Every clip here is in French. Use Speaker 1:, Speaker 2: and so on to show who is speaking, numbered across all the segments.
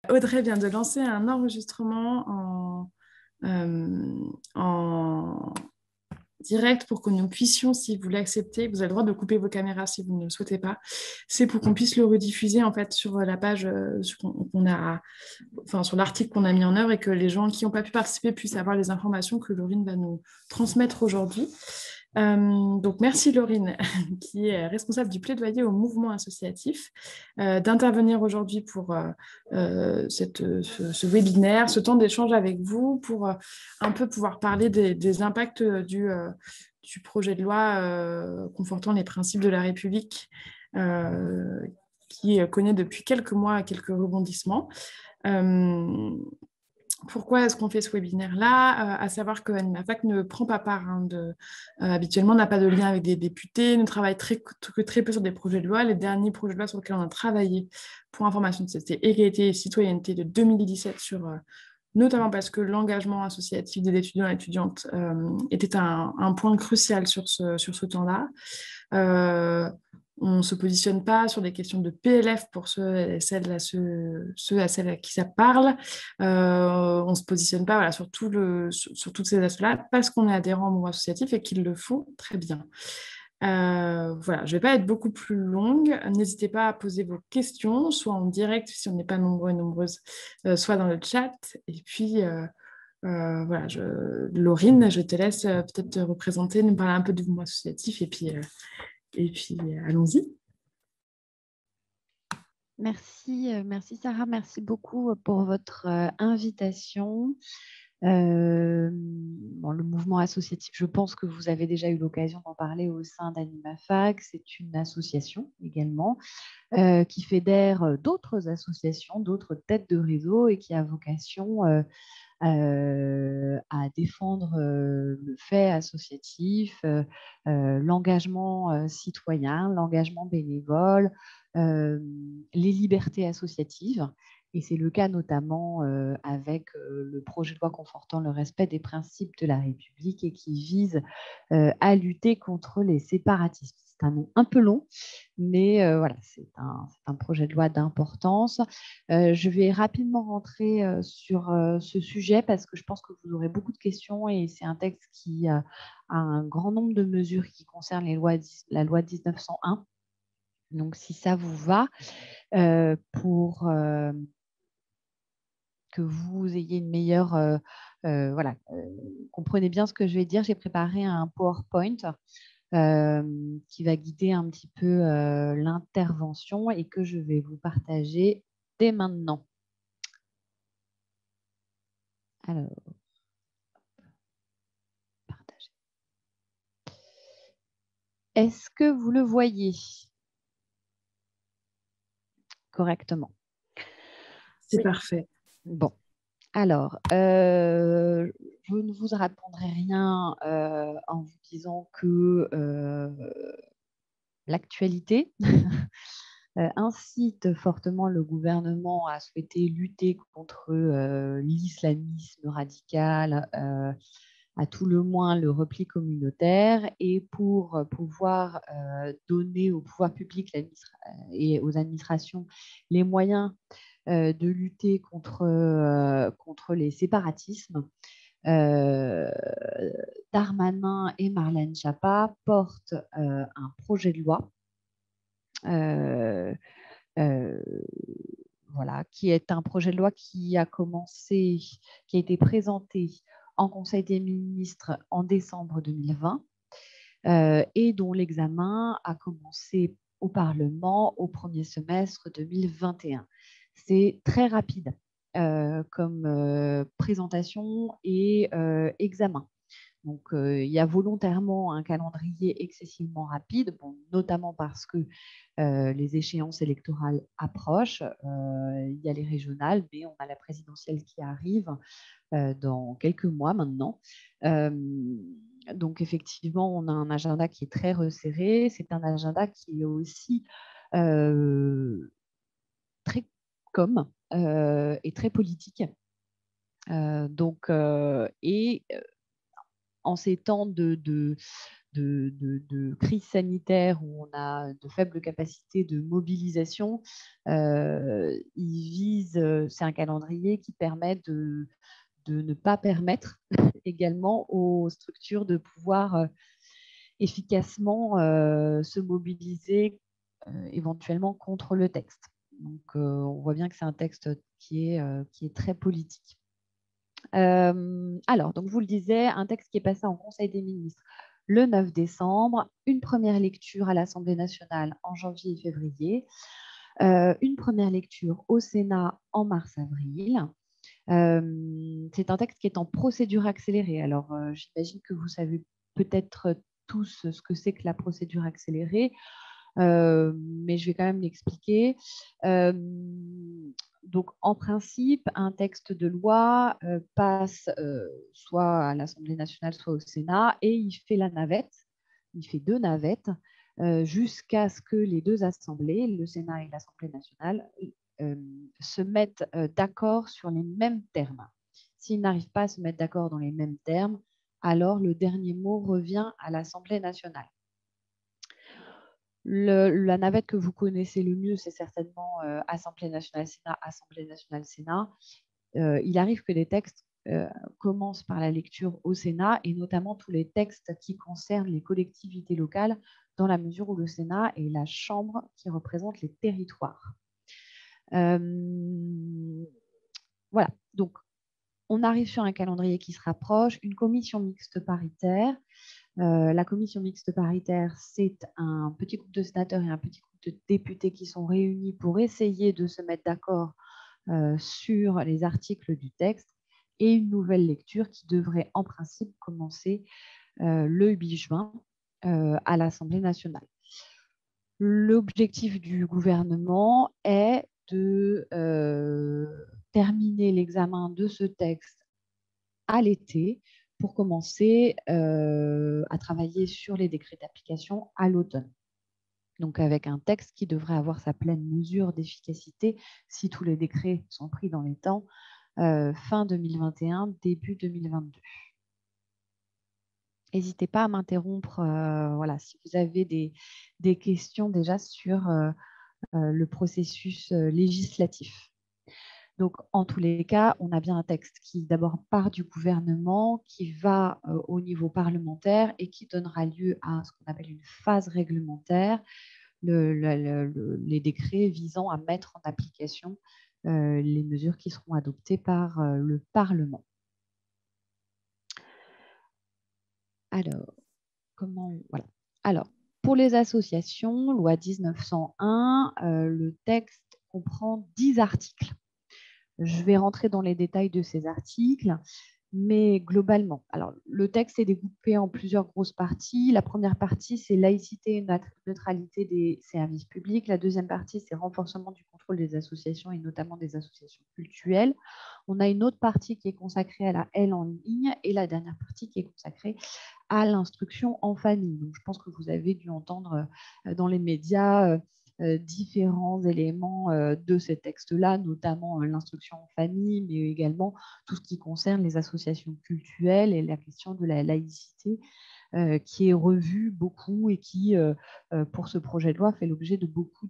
Speaker 1: Audrey vient de lancer un enregistrement en direct pour que nous puissions, si vous l'acceptez, vous avez le droit de couper vos caméras si vous ne le souhaitez pas. C'est pour qu'on puisse le rediffuser en fait sur la page qu'on a, enfin sur l'article qu'on a mis en œuvre et que les gens qui n'ont pas pu participer puissent avoir les informations que Laurine va nous transmettre aujourd'hui. Donc merci Laurine, qui est responsable du plaidoyer au mouvement associatif, d'intervenir aujourd'hui pour ce webinaire, ce temps d'échange avec vous, pour un peu pouvoir parler des impacts du projet de loi confortant les principes de la République, euh, qui connaît depuis quelques mois quelques rebondissements. Euh, Pourquoi est-ce qu'on fait ce webinaire-là? À savoir que AnimaFac ne prend pas part, habituellement, n'a pas de lien avec des députés, ne travaille très peu sur des projets de loi. Les derniers projets de loi sur lesquels on a travaillé pour information, c'était égalité et citoyenneté de 2017, notamment parce que l'engagement associatif des étudiants et étudiantes était un point crucial sur ce temps-là. On ne se positionne pas sur des questions de PLF pour ceux à celles à qui ça parle. On ne se positionne pas voilà, sur toutes ces aspects-là parce qu'on est adhérent au mouvement associatif et qu'ils le font très bien. Voilà, je ne vais pas être beaucoup plus longue. N'hésitez pas à poser vos questions, soit en direct si on n'est pas nombreux et nombreuses, soit dans le chat. Et puis, voilà, Laurine, je te laisse peut-être te représenter, nous parler un peu du mouvement associatif et puis allons-y.
Speaker 2: Merci Sarah, merci beaucoup pour votre invitation. Le mouvement associatif, je pense que vous avez déjà eu l'occasion d'en parler au sein d'AnimaFac. C'est une association également qui fédère d'autres associations, d'autres têtes de réseau et qui a vocation à défendre le fait associatif, l'engagement citoyen, l'engagement bénévole, les libertés associatives. Et c'est le cas notamment avec le projet de loi confortant le respect des principes de la République et qui vise à lutter contre les séparatismes. C'est un nom un peu long, mais voilà, c'est un projet de loi d'importance. Je vais rapidement rentrer sur ce sujet parce que je pense que vous aurez beaucoup de questions et c'est un texte qui a un grand nombre de mesures qui concernent la loi 1901. Donc, si ça vous va, pour que vous ayez une meilleure... voilà, comprenez bien ce que je vais dire. J'ai préparé un PowerPoint qui va guider un petit peu l'intervention et que je vais vous partager dès maintenant. Alors, partager. Est-ce que vous le voyez correctement?
Speaker 1: C'est
Speaker 2: Oui.
Speaker 1: parfait.
Speaker 2: Bon. Alors, je ne vous répondrai rien en vous disant que l'actualité incite fortement le gouvernement à souhaiter lutter contre l'islamisme radical, à tout le moins le repli communautaire, et pour pouvoir donner au pouvoir public et aux administrations les moyens de lutter contre les séparatismes. Darmanin et Marlène Schiappa portent un projet de loi euh, voilà, qui est un projet de loi qui a été présenté en Conseil des ministres en décembre 2020 et dont l'examen a commencé au Parlement au premier semestre 2021. C'est très rapide comme présentation et examen. Donc, il y a volontairement un calendrier excessivement rapide, bon, notamment parce que les échéances électorales approchent. Il y a les régionales, mais on a la présidentielle qui arrive dans quelques mois maintenant. Donc, effectivement, on a un agenda qui est très resserré. C'est un agenda qui est aussi très et très politique. En ces temps de crise sanitaire où on a de faibles capacités de mobilisation, c'est un calendrier qui permet de ne pas permettre également aux structures de pouvoir efficacement se mobiliser éventuellement contre le texte. Donc, on voit bien que c'est un texte qui est très politique. Alors, donc, je vous le disais, un texte qui est passé en Conseil des ministres le 9 décembre, une première lecture à l'Assemblée nationale en janvier et février, une première lecture au Sénat en mars-avril. C'est un texte qui est en procédure accélérée. Alors, j'imagine que vous savez peut-être tous ce que c'est que la procédure accélérée, mais je vais quand même l'expliquer. Donc, en principe, un texte de loi passe soit à l'Assemblée nationale, soit au Sénat, et il fait la navette, il fait 2 navettes, jusqu'à ce que les 2 assemblées, le Sénat et l'Assemblée nationale, se mettent d'accord sur les mêmes termes. S'ils n'arrivent pas à se mettre d'accord dans les mêmes termes, alors le dernier mot revient à l'Assemblée nationale. La navette que vous connaissez le mieux, c'est certainement Assemblée nationale-Sénat, Assemblée nationale-Sénat. Il arrive que des textes commencent par la lecture au Sénat, et notamment tous les textes qui concernent les collectivités locales, dans la mesure où le Sénat est la chambre qui représente les territoires. Voilà, donc on arrive sur un calendrier qui se rapproche, une commission mixte paritaire. La commission mixte paritaire, c'est un petit groupe de sénateurs et un petit groupe de députés qui sont réunis pour essayer de se mettre d'accord sur les articles du texte, et une nouvelle lecture qui devrait en principe commencer le 8 juin à l'Assemblée nationale. L'objectif du gouvernement est de terminer l'examen de ce texte à l'été pour commencer à travailler sur les décrets d'application à l'automne. Donc avec un texte qui devrait avoir sa pleine mesure d'efficacité si tous les décrets sont pris dans les temps, fin 2021, début 2022. N'hésitez pas à m'interrompre voilà, si vous avez des questions déjà sur le processus législatif. Donc, en tous les cas, on a bien un texte qui d'abord part du gouvernement, qui va au niveau parlementaire et qui donnera lieu à ce qu'on appelle une phase réglementaire, les décrets visant à mettre en application les mesures qui seront adoptées par le Parlement. Alors, voilà. Alors, pour les associations, loi 1901, le texte comprend 10 articles. Je vais rentrer dans les détails de ces articles, mais globalement, alors, le texte est découpé en plusieurs grosses parties. La première partie, c'est laïcité et neutralité des services publics. La deuxième partie, c'est renforcement du contrôle des associations et notamment des associations cultuelles. On a une autre partie qui est consacrée à la haine en ligne et la dernière partie qui est consacrée à l'instruction en famille. Donc, je pense que vous avez dû entendre dans les médias différents éléments de ces textes-là, notamment l'instruction en famille, mais également tout ce qui concerne les associations cultuelles et la question de la laïcité qui est revue beaucoup et qui, pour ce projet de loi, fait l'objet de beaucoup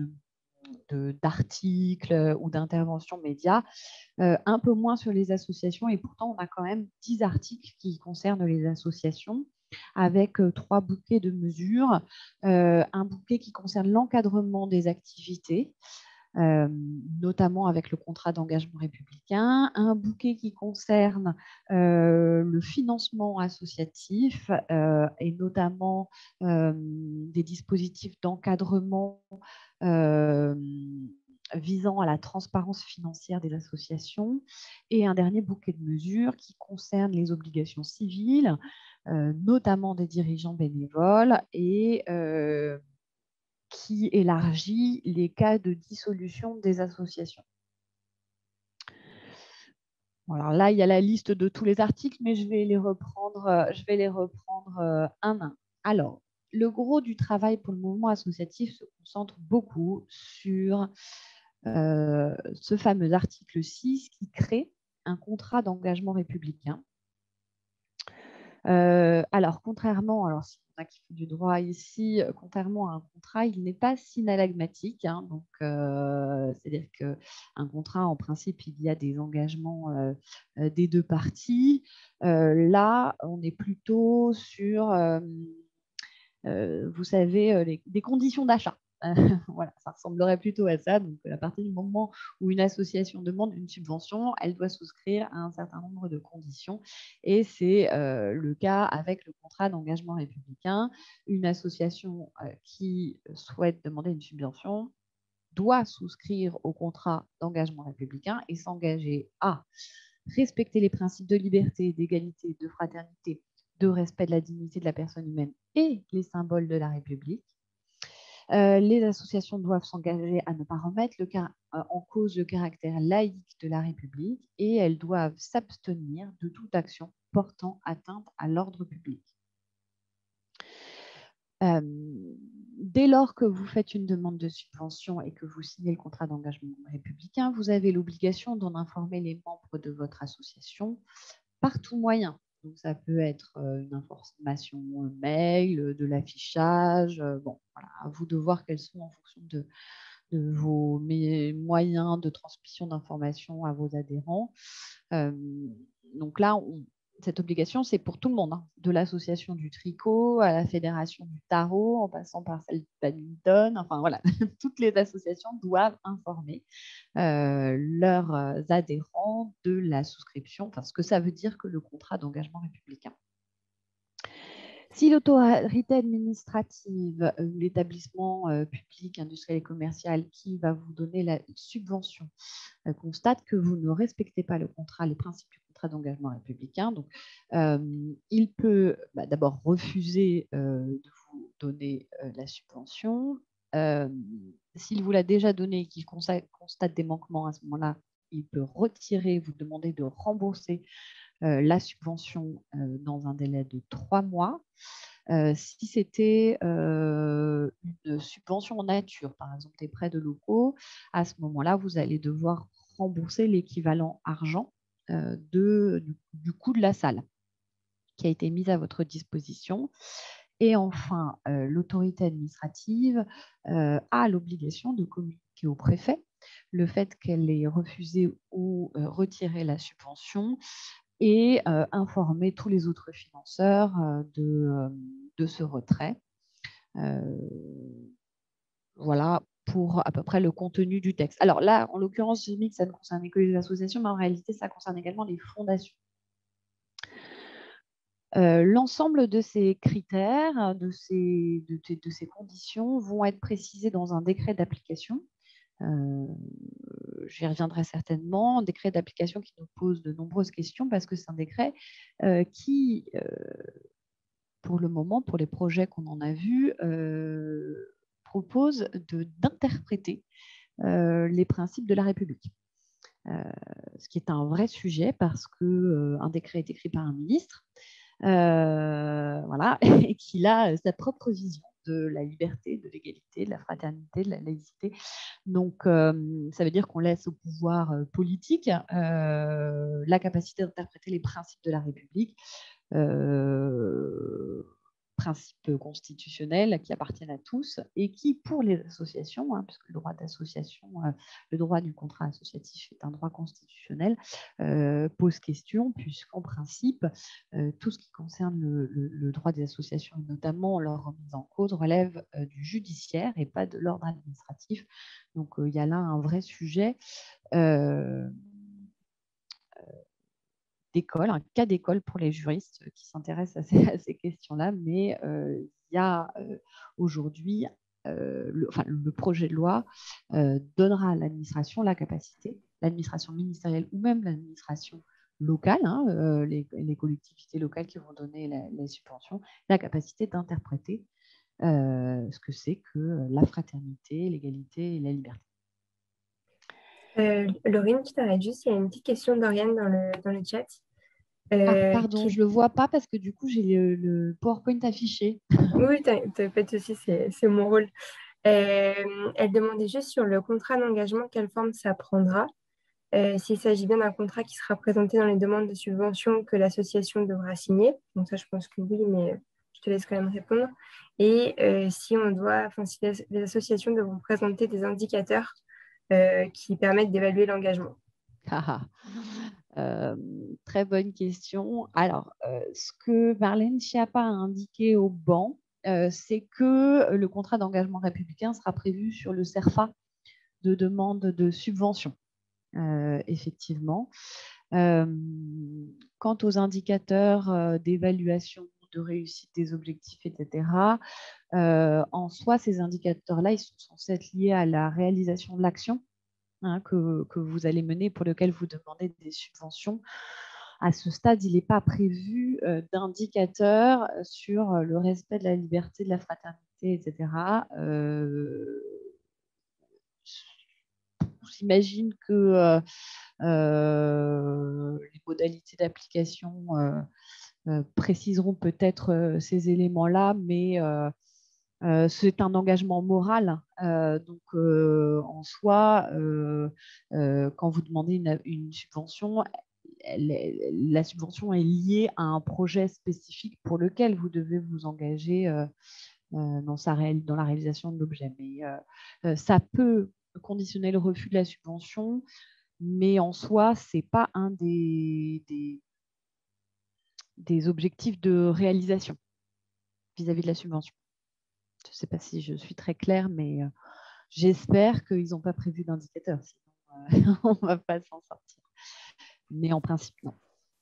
Speaker 2: d'articles ou d'interventions médias, un peu moins sur les associations, et pourtant on a quand même 10 articles qui concernent les associations, avec 3 bouquets de mesures, un bouquet qui concerne l'encadrement des activités, notamment avec le contrat d'engagement républicain, un bouquet qui concerne le financement associatif et notamment des dispositifs d'encadrement visant à la transparence financière des associations, et un dernier bouquet de mesures qui concerne les obligations civiles, notamment des dirigeants bénévoles, et qui élargit les cas de dissolution des associations. Alors là, il y a la liste de tous les articles, mais je vais les reprendre un à un. Alors, le gros du travail pour le mouvement associatif se concentre beaucoup sur ce fameux article 6 qui crée un contrat d'engagement républicain. Alors, si on a qui font du droit ici, contrairement à un contrat, il n'est pas synalagmatique, hein, donc c'est-à-dire qu'un contrat, en principe, il y a des engagements des deux parties. Là, on est plutôt sur, vous savez, des conditions d'achat. Voilà, ça ressemblerait plutôt à ça. Donc, à partir du moment où une association demande une subvention, elle doit souscrire à un certain nombre de conditions. Et c'est le cas avec le contrat d'engagement républicain. Une association qui souhaite demander une subvention doit souscrire au contrat d'engagement républicain et s'engager à respecter les principes de liberté, d'égalité, de fraternité, de respect de la dignité de la personne humaine et les symboles de la République. Les associations doivent s'engager à ne pas remettre en cause le caractère laïque de la République et elles doivent s'abstenir de toute action portant atteinte à l'ordre public. Dès lors que vous faites une demande de subvention et que vous signez le contrat d'engagement républicain, vous avez l'obligation d'en informer les membres de votre association par tout moyen. Donc, ça peut être une information mail, de l'affichage. Bon, voilà, à vous de voir quels sont en fonction de vos moyens de transmission d'informations à vos adhérents. Donc là, cette obligation, c'est pour tout le monde, hein, de l'association du tricot à la fédération du tarot, en passant par celle du badminton. Enfin voilà, toutes les associations doivent informer leurs adhérents de la souscription, enfin ce que ça veut dire que le contrat d'engagement républicain. Si l'autorité administrative ou l'établissement public, industriel et commercial qui va vous donner la subvention constate que vous ne respectez pas le contrat, les principes du contrat d'engagement républicain, donc il peut d'abord refuser de vous donner la subvention. S'il vous l'a déjà donnée et qu'il constate des manquements à ce moment-là, il peut retirer, vous demander de rembourser la subvention dans un délai de 3 mois. Si c'était une subvention en nature, par exemple des prêts de locaux, à ce moment-là, vous allez devoir rembourser l'équivalent argent du coût de la salle qui a été mise à votre disposition. Et enfin, l'autorité administrative a l'obligation de communiquer au préfet le fait qu'elle ait refusé ou retiré la subvention et informer tous les autres financeurs de ce retrait. Voilà pour à peu près le contenu du texte. Alors là, en l'occurrence, j'ai mis que ça ne concernait que les associations, mais en réalité, ça concerne également les fondations. L'ensemble de ces critères, de ces conditions vont être précisés dans un décret d'application. J'y reviendrai certainement, un décret d'application qui nous pose de nombreuses questions parce que c'est un décret qui, pour le moment, pour les projets qu'on en a vus, propose d'interpréter les principes de la République. Ce qui est un vrai sujet parce qu'un décret est écrit par un ministre voilà, et qu'il a sa propre vision de la liberté, de l'égalité, de la fraternité, de la laïcité. Donc, ça veut dire qu'on laisse au pouvoir politique la capacité d'interpréter les principes de la République, principes constitutionnels qui appartiennent à tous et qui, pour les associations, hein, puisque le droit d'association, le droit du contrat associatif est un droit constitutionnel, pose question, puisqu'en principe, tout ce qui concerne le droit des associations, et notamment leur remise en cause, relève du judiciaire et pas de l'ordre administratif. Donc, il y a là un vrai sujet d'école, un cas d'école pour les juristes qui s'intéressent à ces questions-là, mais il y a aujourd'hui, le projet de loi donnera à l'administration la capacité, l'administration ministérielle ou même l'administration locale, hein, les collectivités locales qui vont donner les subventions, la capacité d'interpréter ce que c'est que la fraternité, l'égalité et la liberté.
Speaker 3: Laurine, je t'arrête juste, il y a une petite question d'Oriane dans le chat.
Speaker 2: Pardon, je ne le vois pas parce que du coup, j'ai le PowerPoint affiché.
Speaker 3: Oui, t'as pas de souci, c'est mon rôle. Elle demandait juste sur le contrat d'engagement, quelle forme ça prendra. s'il s'agit bien d'un contrat qui sera présenté dans les demandes de subvention que l'association devra signer. Donc ça, je pense que oui, mais je te laisse quand même répondre. Et si les associations devront présenter des indicateurs qui permettent d'évaluer l'engagement.
Speaker 2: Très bonne question. Alors, ce que Marlène Schiappa a indiqué au banc, c'est que le contrat d'engagement républicain sera prévu sur le CERFA de demande de subvention, effectivement. Quant aux indicateurs d'évaluation de réussite des objectifs, etc., en soi, ces indicateurs-là, ils sont censés être liés à la réalisation de l'action que vous allez mener, pour lequel vous demandez des subventions. À ce stade, il n'est pas prévu d'indicateur sur le respect de la liberté, de la fraternité, etc. J'imagine que les modalités d'application préciseront peut-être ces éléments-là, mais c'est un engagement moral. Donc, en soi, quand vous demandez une subvention, la subvention est liée à un projet spécifique pour lequel vous devez vous engager dans la réalisation de l'objet. Mais ça peut conditionner le refus de la subvention, mais en soi, ce n'est pas un des objectifs de réalisation vis-à-vis de la subvention. Je ne sais pas si je suis très claire, mais j'espère qu'ils n'ont pas prévu d'indicateur, sinon on ne va pas s'en sortir. Mais en principe, non.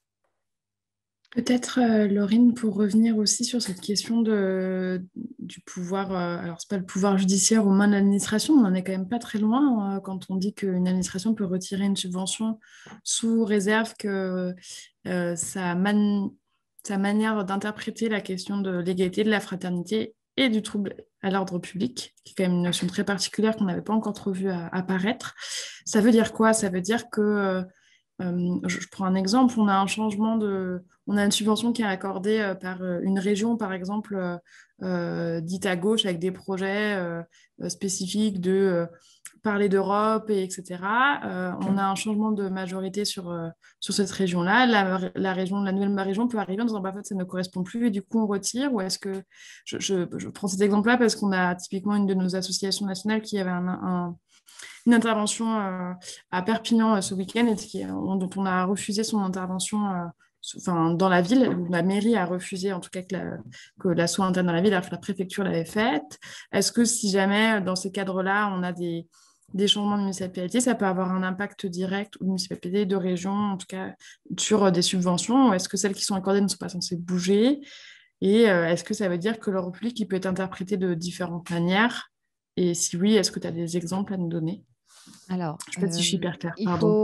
Speaker 1: Peut-être, Laurine, pour revenir aussi sur cette question du pouvoir, alors c'est pas le pouvoir judiciaire aux mains de l'administration, on n'en est quand même pas très loin quand on dit qu'une administration peut retirer une subvention sous réserve que sa manière d'interpréter la question de l'égalité, de la fraternité et du trouble à l'ordre public, qui est quand même une notion très particulière qu'on n'avait pas encore trop vue apparaître. Ça veut dire quoi? Ça veut dire que je prends un exemple, on a une subvention qui est accordée par une région, par exemple, dite à gauche, avec des projets spécifiques de parler d'Europe, etc. On a un changement de majorité sur cette région-là. La nouvelle région peut arriver en disant, bah, en fait, ça ne correspond plus, et du coup, on retire. Ou est-ce que je prends cet exemple-là parce qu'on a typiquement une de nos associations nationales qui avait une intervention à Perpignan ce week-end dont on a refusé son intervention dans la ville, où la mairie a refusé en tout cas que la soit interne dans la ville alors que la préfecture l'avait faite. Est-ce que si jamais dans ces cadres-là, on a des changements de municipalité, ça peut avoir un impact direct, ou de municipalité, de région, en tout cas sur des subventions, ou est-ce que celles qui sont accordées ne sont pas censées bouger? Et est-ce que ça veut dire que l'ordre public il peut être interprété de différentes manières? Et si oui, est-ce que tu as des exemples à nous donner?
Speaker 2: Alors,
Speaker 1: Je ne sais pas si je suis hyper claire, pardon.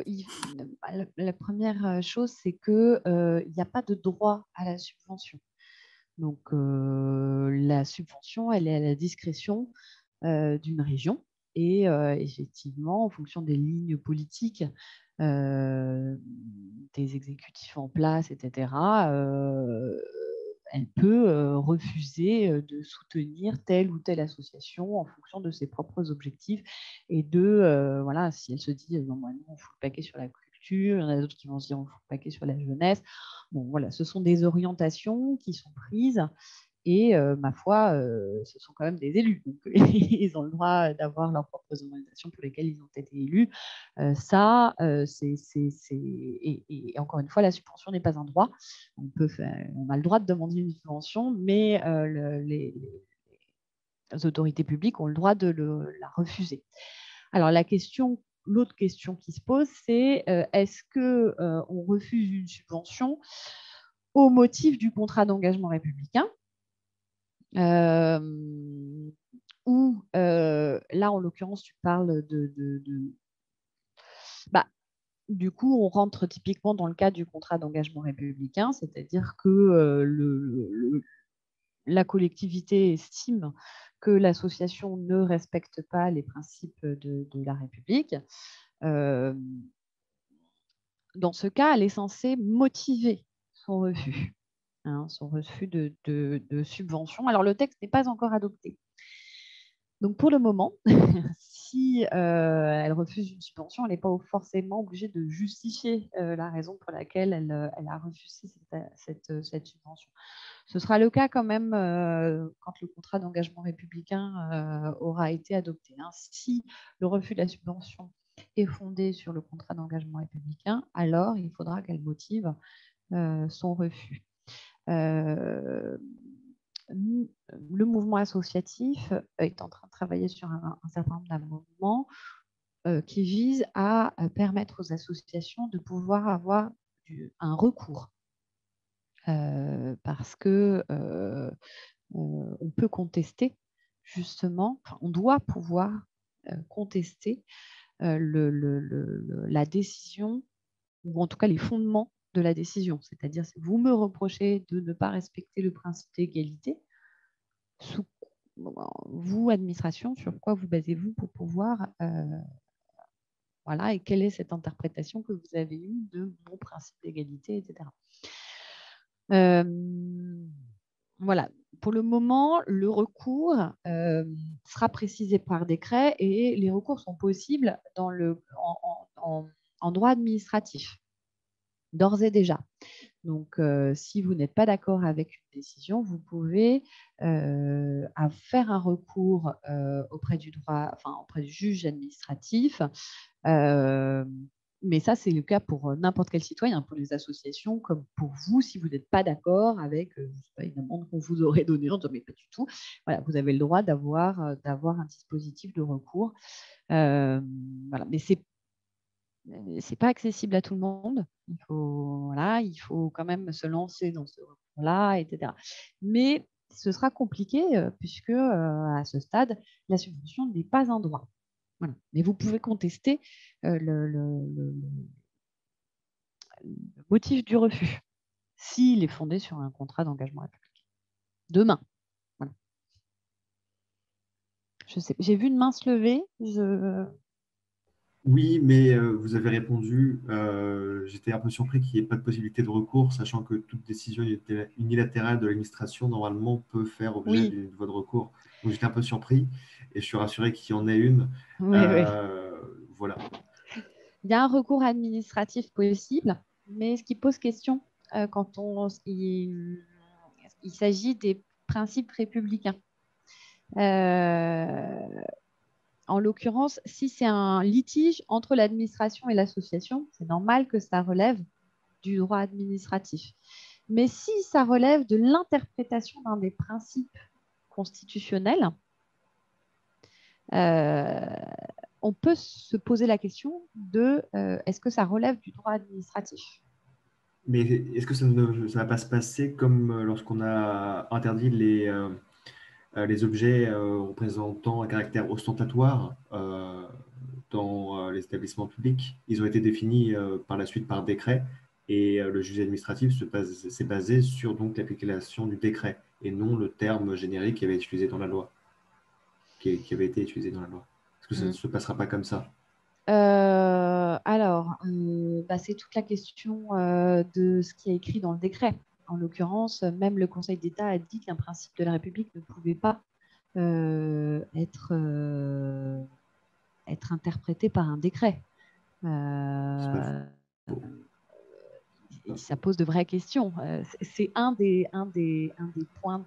Speaker 2: La première chose, c'est qu'il n'y a pas de droit à la subvention. Donc, la subvention, elle est à la discrétion d'une région. Et effectivement, en fonction des lignes politiques, des exécutifs en place, etc., elle peut refuser de soutenir telle ou telle association en fonction de ses propres objectifs et voilà, si elle se dit non, moi, non, on fout le paquet sur la culture, il y en a d'autres qui vont se dire on fout le paquet sur la jeunesse. Bon, voilà, ce sont des orientations qui sont prises. Et ma foi, ce sont quand même des élus. Donc, ils ont le droit d'avoir leurs propres organisations pour lesquelles ils ont été élus. Et encore une fois, la subvention n'est pas un droit. On a le droit de demander une subvention, mais les autorités publiques ont le droit de la refuser. Alors, l'autre question qui se pose, c'est est-ce qu'on refuse une subvention au motif du contrat d'engagement républicain ? Où là, en l'occurrence, tu parles du coup, on rentre typiquement dans le cadre du contrat d'engagement républicain, c'est-à-dire que la collectivité estime que l'association ne respecte pas les principes de la République. Dans ce cas, elle est censée motiver son refus. Son refus de subvention. Alors, le texte n'est pas encore adopté. Donc, pour le moment, si elle refuse une subvention, elle n'est pas forcément obligée de justifier la raison pour laquelle elle a refusé cette subvention. Ce sera le cas quand même quand le contrat d'engagement républicain aura été adopté. Si le refus de la subvention est fondé sur le contrat d'engagement républicain, alors il faudra qu'elle motive son refus. Le mouvement associatif est en train de travailler sur un certain nombre d'amendements qui visent à permettre aux associations de pouvoir avoir un recours. Parce que on peut contester justement, on doit pouvoir contester la décision, ou en tout cas les fondements de la décision. C'est-à-dire, si vous me reprochez de ne pas respecter le principe d'égalité, vous, administration, sur quoi vous basez-vous pour pouvoir... voilà, et quelle est cette interprétation que vous avez eue de mon principe d'égalité, etc. Voilà. Pour le moment, le recours sera précisé par décret et les recours sont possibles en droit administratif, d'ores et déjà. Donc, si vous n'êtes pas d'accord avec une décision, vous pouvez faire un recours auprès du juge administratif. Mais ça, c'est le cas pour n'importe quel citoyen, pour les associations, comme pour vous, si vous n'êtes pas d'accord avec je sais pas, une amende qu'on vous aurait donnée, en disant mais pas du tout. Voilà, vous avez le droit d'avoir un dispositif de recours. Voilà, mais c'est pas accessible à tout le monde. Il faut quand même se lancer dans ce recours-là, etc. Mais ce sera compliqué puisque à ce stade, la subvention n'est pas un droit. Voilà. Mais vous pouvez contester le motif du refus s'il est fondé sur un contrat d'engagement républicain. Demain. Voilà. Je sais, j'ai vu une main se lever.
Speaker 4: Oui, mais vous avez répondu. J'étais un peu surpris qu'il n'y ait pas de possibilité de recours, sachant que toute décision unilatérale de l'administration, normalement, peut faire objet
Speaker 2: Oui.
Speaker 4: d'une voie de recours. Donc, j'étais un peu surpris et je suis rassuré qu'il y en ait une.
Speaker 2: Oui, oui.
Speaker 4: Voilà.
Speaker 2: Il y a un recours administratif possible, mais ce qui pose question quand il s'agit des principes républicains. En l'occurrence, si c'est un litige entre l'administration et l'association, c'est normal que ça relève du droit administratif. Mais si ça relève de l'interprétation d'un des principes constitutionnels, on peut se poser la question de est-ce que ça relève du droit administratif?
Speaker 4: Mais est-ce que ça ne va pas se passer comme lorsqu'on a interdit les objets représentant un caractère ostentatoire dans les établissements publics? Ils ont été définis par la suite par décret et le juge administratif s'est basé sur donc l'application du décret et non le terme générique qui avait été utilisé dans la loi. Est-ce que ça ne se passera pas comme ça?
Speaker 2: C'est toute la question de ce qui est écrit dans le décret. En l'occurrence, même le Conseil d'État a dit qu'un principe de la République ne pouvait pas être interprété par un décret. Ça pose de vraies questions. C'est un des points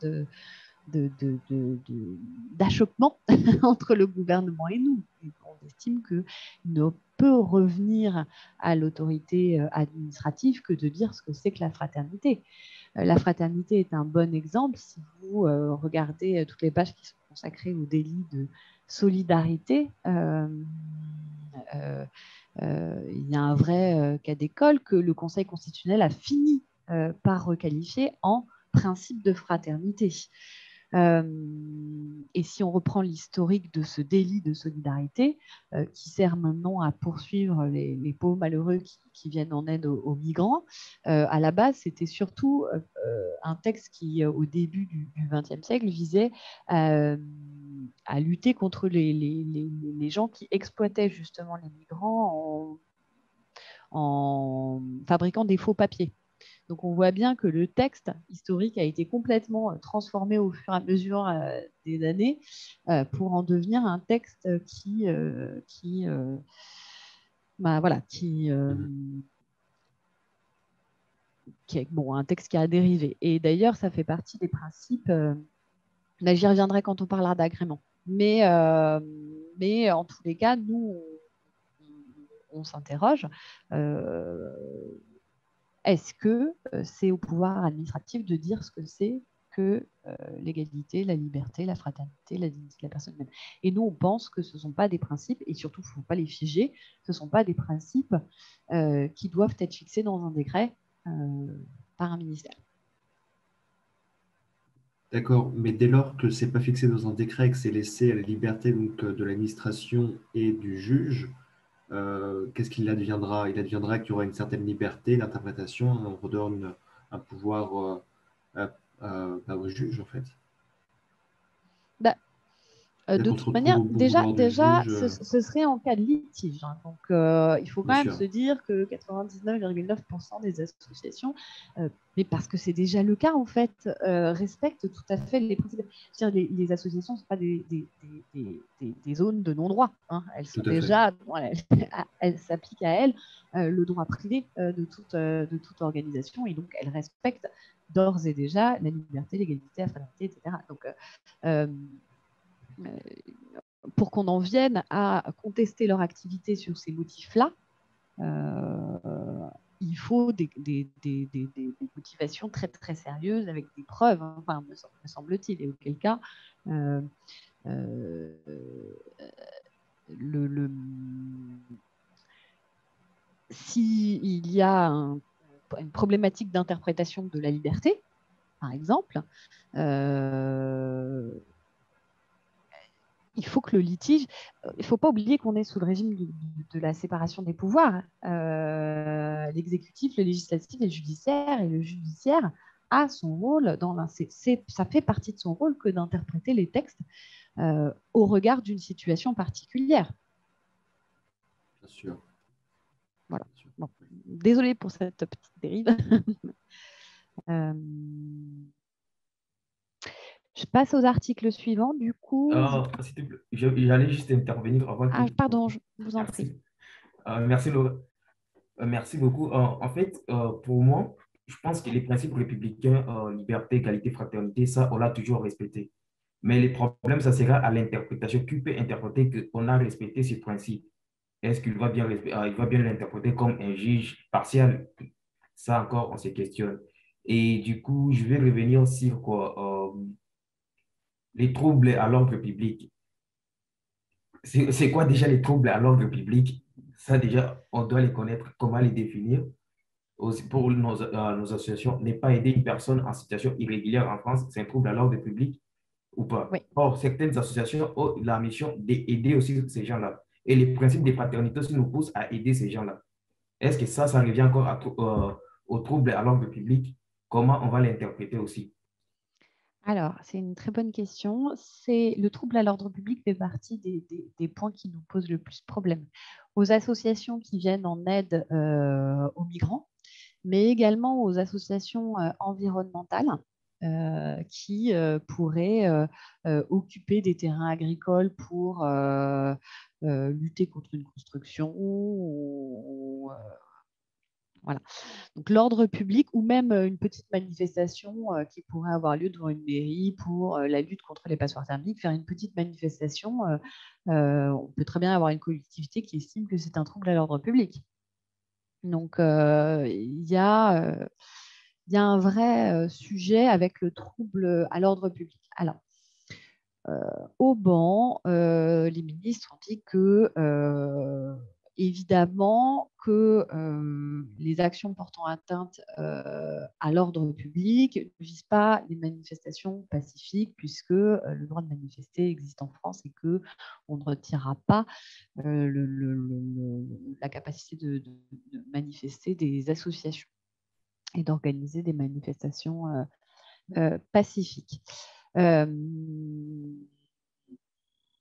Speaker 2: d'achoppement entre le gouvernement et nous. On estime qu'il ne peut revenir à l'autorité administrative que de dire ce que c'est que la fraternité. La fraternité est un bon exemple. Si vous regardez toutes les pages qui sont consacrées au délit de solidarité, il y a un vrai cas d'école que le Conseil constitutionnel a fini par requalifier en principe de fraternité. Et si on reprend l'historique de ce délit de solidarité qui sert maintenant à poursuivre les pauvres malheureux qui viennent en aide aux migrants, à la base, c'était surtout un texte qui, au début du XXe siècle, visait à lutter contre les gens qui exploitaient justement les migrants en fabriquant des faux papiers. Donc, on voit bien que le texte historique a été complètement transformé au fur et à mesure des années pour en devenir un texte qui est bon, un texte qui a dérivé. Et d'ailleurs, ça fait partie des principes. Là, j'y reviendrai quand on parlera d'agrément. Mais en tous les cas, nous, on s'interroge. Est-ce que c'est au pouvoir administratif de dire ce que c'est que l'égalité, la liberté, la fraternité, la dignité de la personne humaine? Et nous, on pense que ce ne sont pas des principes, et surtout, il ne faut pas les figer, ce ne sont pas des principes qui doivent être fixés dans un décret par un ministère.
Speaker 4: D'accord, mais dès lors que ce n'est pas fixé dans un décret et que c'est laissé à la liberté donc, de l'administration et du juge, qu'est-ce qu'il adviendra? Il adviendra qu'il y aura une certaine liberté d'interprétation, on redonne un pouvoir au juge, en fait.
Speaker 2: Bah, de
Speaker 4: Qu'on se
Speaker 2: toute
Speaker 4: retrouve
Speaker 2: manière,
Speaker 4: au bon
Speaker 2: déjà,
Speaker 4: vouloir du juge,
Speaker 2: ce serait en cas de litige, hein. Donc, il faut quand
Speaker 4: bien
Speaker 2: même
Speaker 4: sûr.
Speaker 2: se dire que 99,9% des associations, mais parce que c'est déjà le cas, en fait, respectent tout à fait les principes. C'est-à-dire, les associations ne sont pas des zones de non-droit, hein. Elles sont
Speaker 4: Tout à fait.
Speaker 2: déjà, elles s'appliquent à elles le droit privé de toute organisation, et donc elles respectent d'ores et déjà la liberté, l'égalité, la fraternité, etc. Donc, pour qu'on en vienne à contester leur activité sur ces motifs-là, il faut des motivations très, très sérieuses avec des preuves, hein, enfin, me semble-t-il, et auquel cas, s'il y a une problématique d'interprétation de la liberté, par exemple, il faut que le litige, il ne faut pas oublier qu'on est sous le régime de la séparation des pouvoirs. L'exécutif, le législatif et le judiciaire a son rôle ça fait partie de son rôle que d'interpréter les textes au regard d'une situation particulière.
Speaker 4: Bien sûr.
Speaker 2: Voilà. Bon. Désolée pour cette petite dérive. Je passe aux articles suivants, du coup.
Speaker 5: J'allais juste intervenir avant que...
Speaker 2: Ah, pardon, je vous en prie.
Speaker 5: Merci, Laura. Merci beaucoup. En fait, pour moi, je pense que les principes républicains, liberté, égalité, fraternité, ça, on l'a toujours respecté. Mais le problème, ça sera à l'interprétation. Qui peut interpréter qu'on a respecté ces principes? Est-ce qu'il va bien il va bien l'interpréter comme un juge partial? Ça encore, on se questionne. Et du coup, je vais revenir sur quoi? Les troubles à l'ordre public. C'est quoi déjà les troubles à l'ordre public? Ça, déjà, on doit les connaître, comment les définir. Aussi, pour nos associations, ne pas aider une personne en situation irrégulière en France, c'est un trouble à l'ordre public ou pas?
Speaker 2: Oui.
Speaker 5: Or, certaines associations ont la mission d'aider aussi ces gens-là. Et les principes de fraternité aussi nous poussent à aider ces gens-là. Est-ce que ça revient encore au trouble à l'ordre public? Comment on va l'interpréter aussi?
Speaker 2: Alors, c'est une très bonne question. Le trouble à l'ordre public fait partie des points qui nous posent le plus problème aux associations qui viennent en aide aux migrants, mais également aux associations environnementales qui pourraient occuper des terrains agricoles pour lutter contre une construction voilà. Donc l'ordre public ou même une petite manifestation qui pourrait avoir lieu devant une mairie pour la lutte contre les passoires thermiques, faire une petite manifestation, on peut très bien avoir une collectivité qui estime que c'est un trouble à l'ordre public. Donc il y a un vrai sujet avec le trouble à l'ordre public. Alors, au banc, les ministres ont dit que évidemment que les actions portant atteinte à l'ordre public ne visent pas les manifestations pacifiques puisque le droit de manifester existe en France et qu'on ne retirera pas la capacité de manifester des associations et d'organiser des manifestations pacifiques.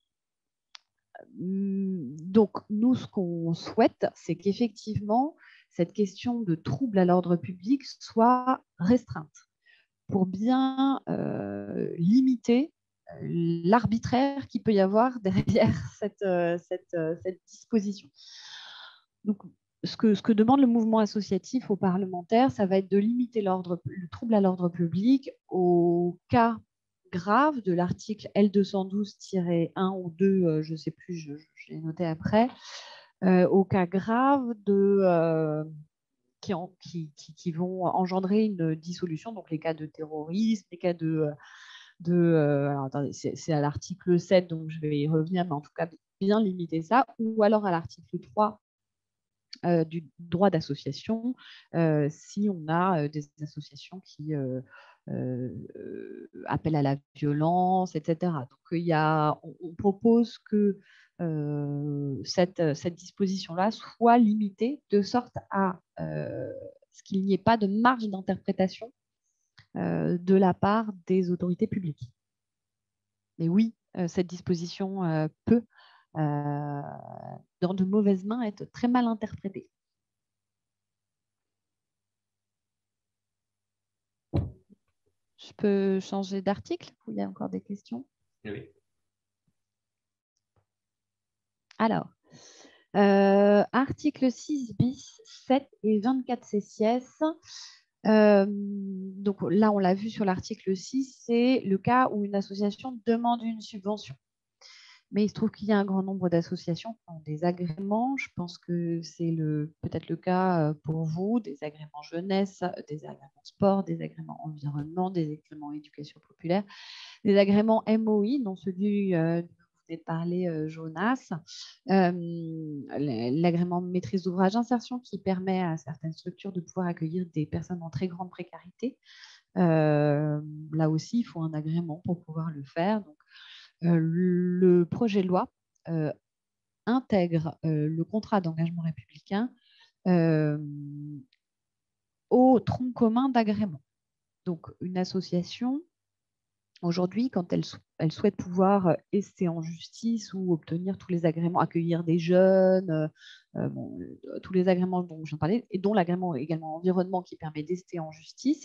Speaker 2: Donc, nous, ce qu'on souhaite, c'est qu'effectivement, cette question de trouble à l'ordre public soit restreinte pour bien limiter l'arbitraire qu'il peut y avoir derrière cette disposition. Donc, ce que demande le mouvement associatif aux parlementaires, ça va être de limiter le trouble à l'ordre public au cas grave de l'article L212-1 ou 2, je ne sais plus, je l'ai noté après, au cas grave qui vont engendrer une dissolution, donc les cas de terrorisme, les cas alors attendez, c'est à l'article 7, donc je vais y revenir, mais en tout cas, bien limiter ça, ou alors à l'article 3 du droit d'association, si on a des associations qui appellent à la violence, etc. Donc, on propose que cette disposition-là soit limitée de sorte à ce qu'il n'y ait pas de marge d'interprétation de la part des autorités publiques. Mais oui, cette disposition peut, dans de mauvaises mains, être très mal interprétée. Je peux changer d'article ou il y a encore des questions?
Speaker 5: Oui.
Speaker 2: Alors, article 6 bis, 7 et 24 CCS. Donc là, on l'a vu sur l'article 6, c'est le cas où une association demande une subvention. Mais il se trouve qu'il y a un grand nombre d'associations qui ont des agréments. Je pense que c'est peut-être le cas pour vous, des agréments jeunesse, des agréments sport, des agréments environnement, des agréments éducation populaire, des agréments MOI, dont celui dont vous venez de parler, Jonas, l'agrément maîtrise d'ouvrage d'insertion qui permet à certaines structures de pouvoir accueillir des personnes en très grande précarité. Là aussi, il faut un agrément pour pouvoir le faire. Donc, le projet de loi intègre le contrat d'engagement républicain au tronc commun d'agrément. Donc, une association, aujourd'hui, quand elle souhaite pouvoir ester en justice ou obtenir tous les agréments, accueillir des jeunes, tous les agréments dont je parlais, et dont l'agrément également environnement qui permet d'ester en justice,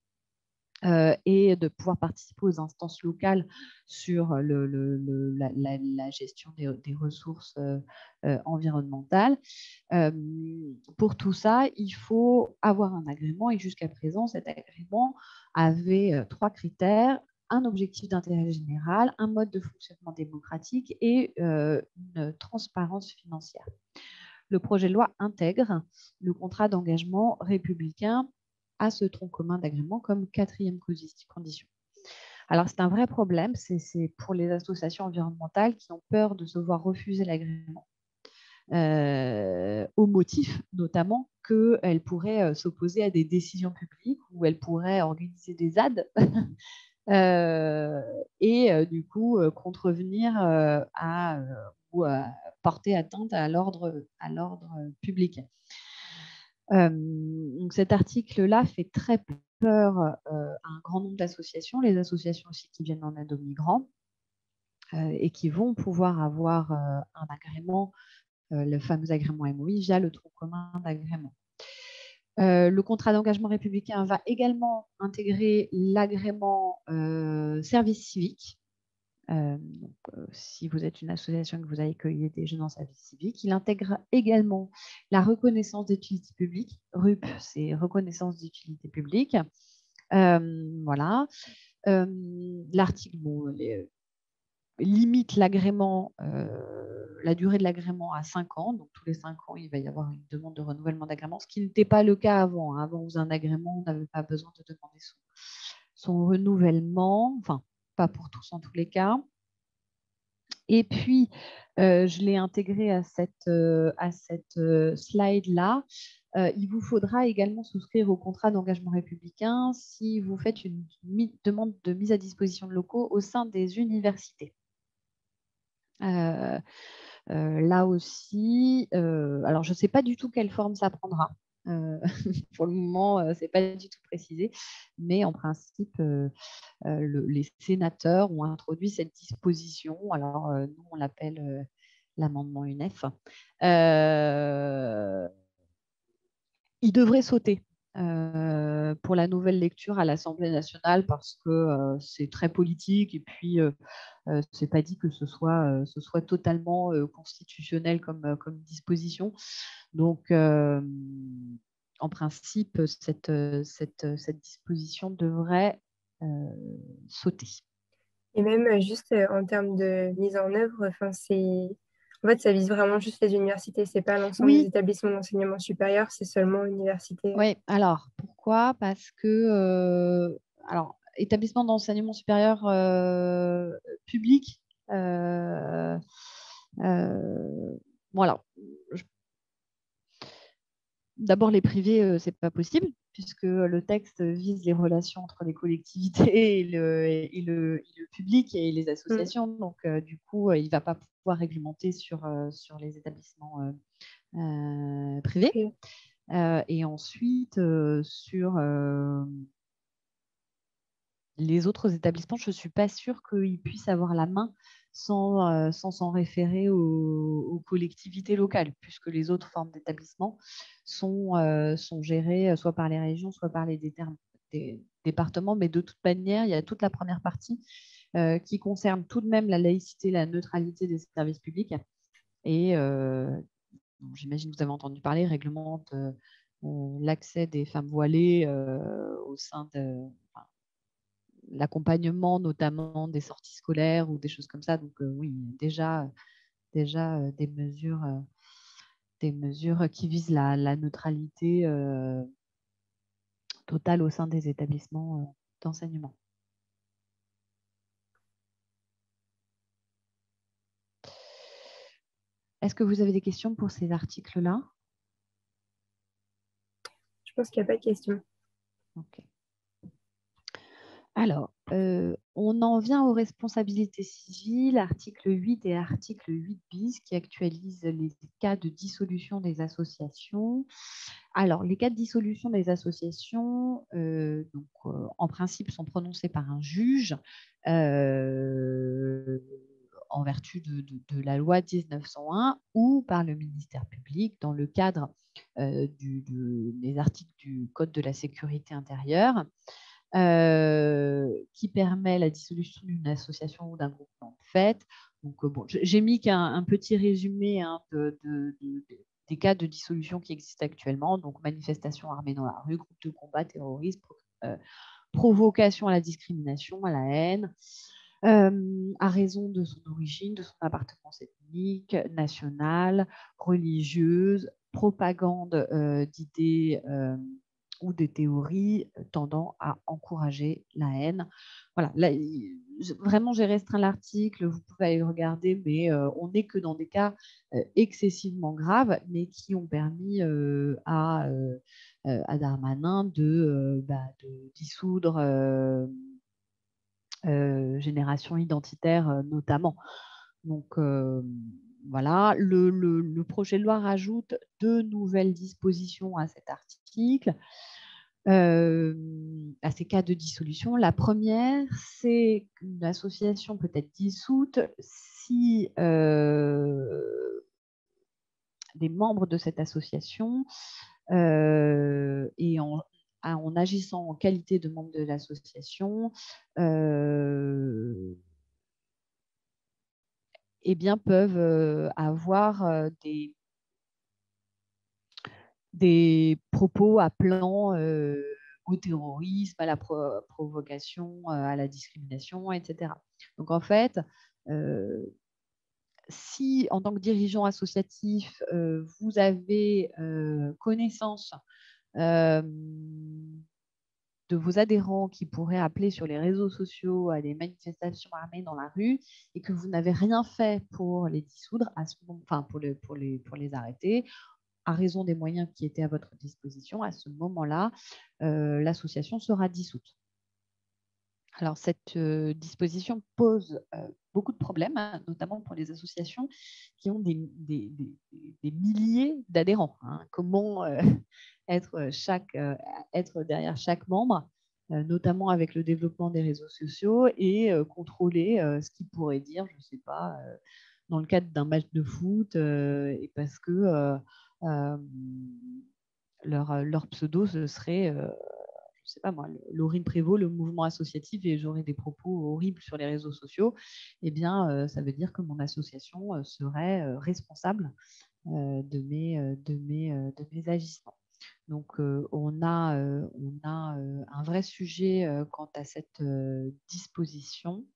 Speaker 2: et de pouvoir participer aux instances locales sur la gestion des ressources environnementales. Pour tout ça, il faut avoir un agrément et jusqu'à présent, cet agrément avait 3 critères: un objectif d'intérêt général, un mode de fonctionnement démocratique et une transparence financière. Le projet de loi intègre le contrat d'engagement républicain à ce tronc commun d'agrément comme 4e condition. Alors, c'est un vrai problème, c'est pour les associations environnementales qui ont peur de se voir refuser l'agrément, au motif notamment qu'elles pourraient s'opposer à des décisions publiques ou elles pourraient organiser des ZAD et du coup contrevenir ou porter atteinte à l'ordre public. Donc cet article-là fait très peur à un grand nombre d'associations, les associations aussi qui viennent en aide aux migrants et qui vont pouvoir avoir un agrément, le fameux agrément MOI, via le tronc commun d'agrément. Le contrat d'engagement républicain va également intégrer l'agrément service civique. Si vous êtes une association que vous accueillez des jeunes en service civique, il intègre également la reconnaissance d'utilité publique. RUP, c'est reconnaissance d'utilité publique. Voilà. L'article limite l'agrément, la durée de l'agrément à 5 ans. Donc, tous les 5 ans, il va y avoir une demande de renouvellement d'agrément, ce qui n'était pas le cas avant. Avant, vous avez un agrément, on n'avait pas besoin de demander son renouvellement. Enfin, pas pour tous en tous les cas. Et puis, je l'ai intégré à cette slide-là. Il vous faudra également souscrire au contrat d'engagement républicain si vous faites une demande de mise à disposition de locaux au sein des universités. Là aussi, alors je ne sais pas du tout quelle forme ça prendra. Pour le moment, ce n'est pas du tout précisé, mais en principe, les sénateurs ont introduit cette disposition. Alors, nous, on l'appelle l'amendement UNEF. il devrait sauter pour la nouvelle lecture à l'Assemblée nationale parce que c'est très politique et puis c'est pas dit que ce soit totalement constitutionnel comme disposition. Donc, en principe, cette disposition devrait sauter.
Speaker 3: Et même juste en termes de mise en œuvre, en fait, ça vise vraiment juste les universités, c'est pas l'ensemble des
Speaker 2: Oui,
Speaker 3: établissements d'enseignement supérieur, c'est seulement l'université.
Speaker 2: oui. Alors, pourquoi? Parce que, alors, établissement d'enseignement supérieur public, voilà. D'abord, les privés, c'est pas possible, puisque le texte vise les relations entre les collectivités et le public et les associations. Donc, du coup, il ne va pas pouvoir réglementer sur les établissements privés.
Speaker 3: Ok.
Speaker 2: Et ensuite, sur les autres établissements, je ne suis pas sûre qu'ils puissent avoir la main sans s'en référer aux collectivités locales, puisque les autres formes d'établissements sont gérées soit par les régions, soit par les départements. Mais de toute manière, il y a toute la première partie qui concerne tout de même la laïcité, la neutralité des services publics. Et j'imagine que vous avez entendu parler, réglemente l'accès des femmes voilées au sein de l'accompagnement, notamment des sorties scolaires ou des choses comme ça. Donc oui, déjà des mesures qui visent la neutralité totale au sein des établissements d'enseignement. Est-ce que vous avez des questions pour ces articles-là?
Speaker 3: Je pense qu'il n'y a pas de question.
Speaker 2: Ok. Alors, on en vient aux responsabilités civiles, article 8 et article 8 bis, qui actualisent les cas de dissolution des associations. Alors, les cas de dissolution des associations, en principe, sont prononcés par un juge en vertu de la loi 1901 ou par le ministère public dans le cadre des articles du Code de la sécurité intérieure. Qui permet la dissolution d'une association ou d'un groupement de fait. Donc, j'ai mis qu'un petit résumé des cas de dissolution qui existent actuellement. Donc, manifestation armée dans la rue, groupe de combat, terrorisme, provocation à la discrimination, à la haine, à raison de son origine, de son appartenance ethnique, nationale, religieuse, propagande d'idées ou des théories tendant à encourager la haine. Voilà, là, vraiment, j'ai restreint l'article, vous pouvez aller le regarder, mais on n'est que dans des cas excessivement graves, mais qui ont permis à Darmanin de dissoudre Génération Identitaire notamment. Donc, voilà, le projet de loi rajoute 2 nouvelles dispositions à cet article, à ces cas de dissolution. La première, c'est qu'une association peut être dissoute si des membres de cette association et en agissant en qualité de membre de l'association, eh bien, peuvent avoir des propos appelant au terrorisme, à la provocation, à la discrimination, etc. Donc, en fait, si en tant que dirigeant associatif, vous avez connaissance de vos adhérents qui pourraient appeler sur les réseaux sociaux à des manifestations armées dans la rue et que vous n'avez rien fait pour les dissoudre, enfin pour les arrêter, à raison des moyens qui étaient à votre disposition, à ce moment-là, l'association sera dissoute. Alors, cette disposition pose beaucoup de problèmes, hein, notamment pour les associations qui ont des milliers d'adhérents. Hein. Comment être derrière chaque membre, notamment avec le développement des réseaux sociaux, et contrôler ce qu'ils pourraient dire, je ne sais pas, dans le cadre d'un match de foot, et parce que leur pseudo, ce serait, je ne sais pas moi, Laurine Prévost, le mouvement associatif, et j'aurais des propos horribles sur les réseaux sociaux, eh bien, ça veut dire que mon association serait responsable de mes agissements. Donc, on a un vrai sujet quant à cette disposition.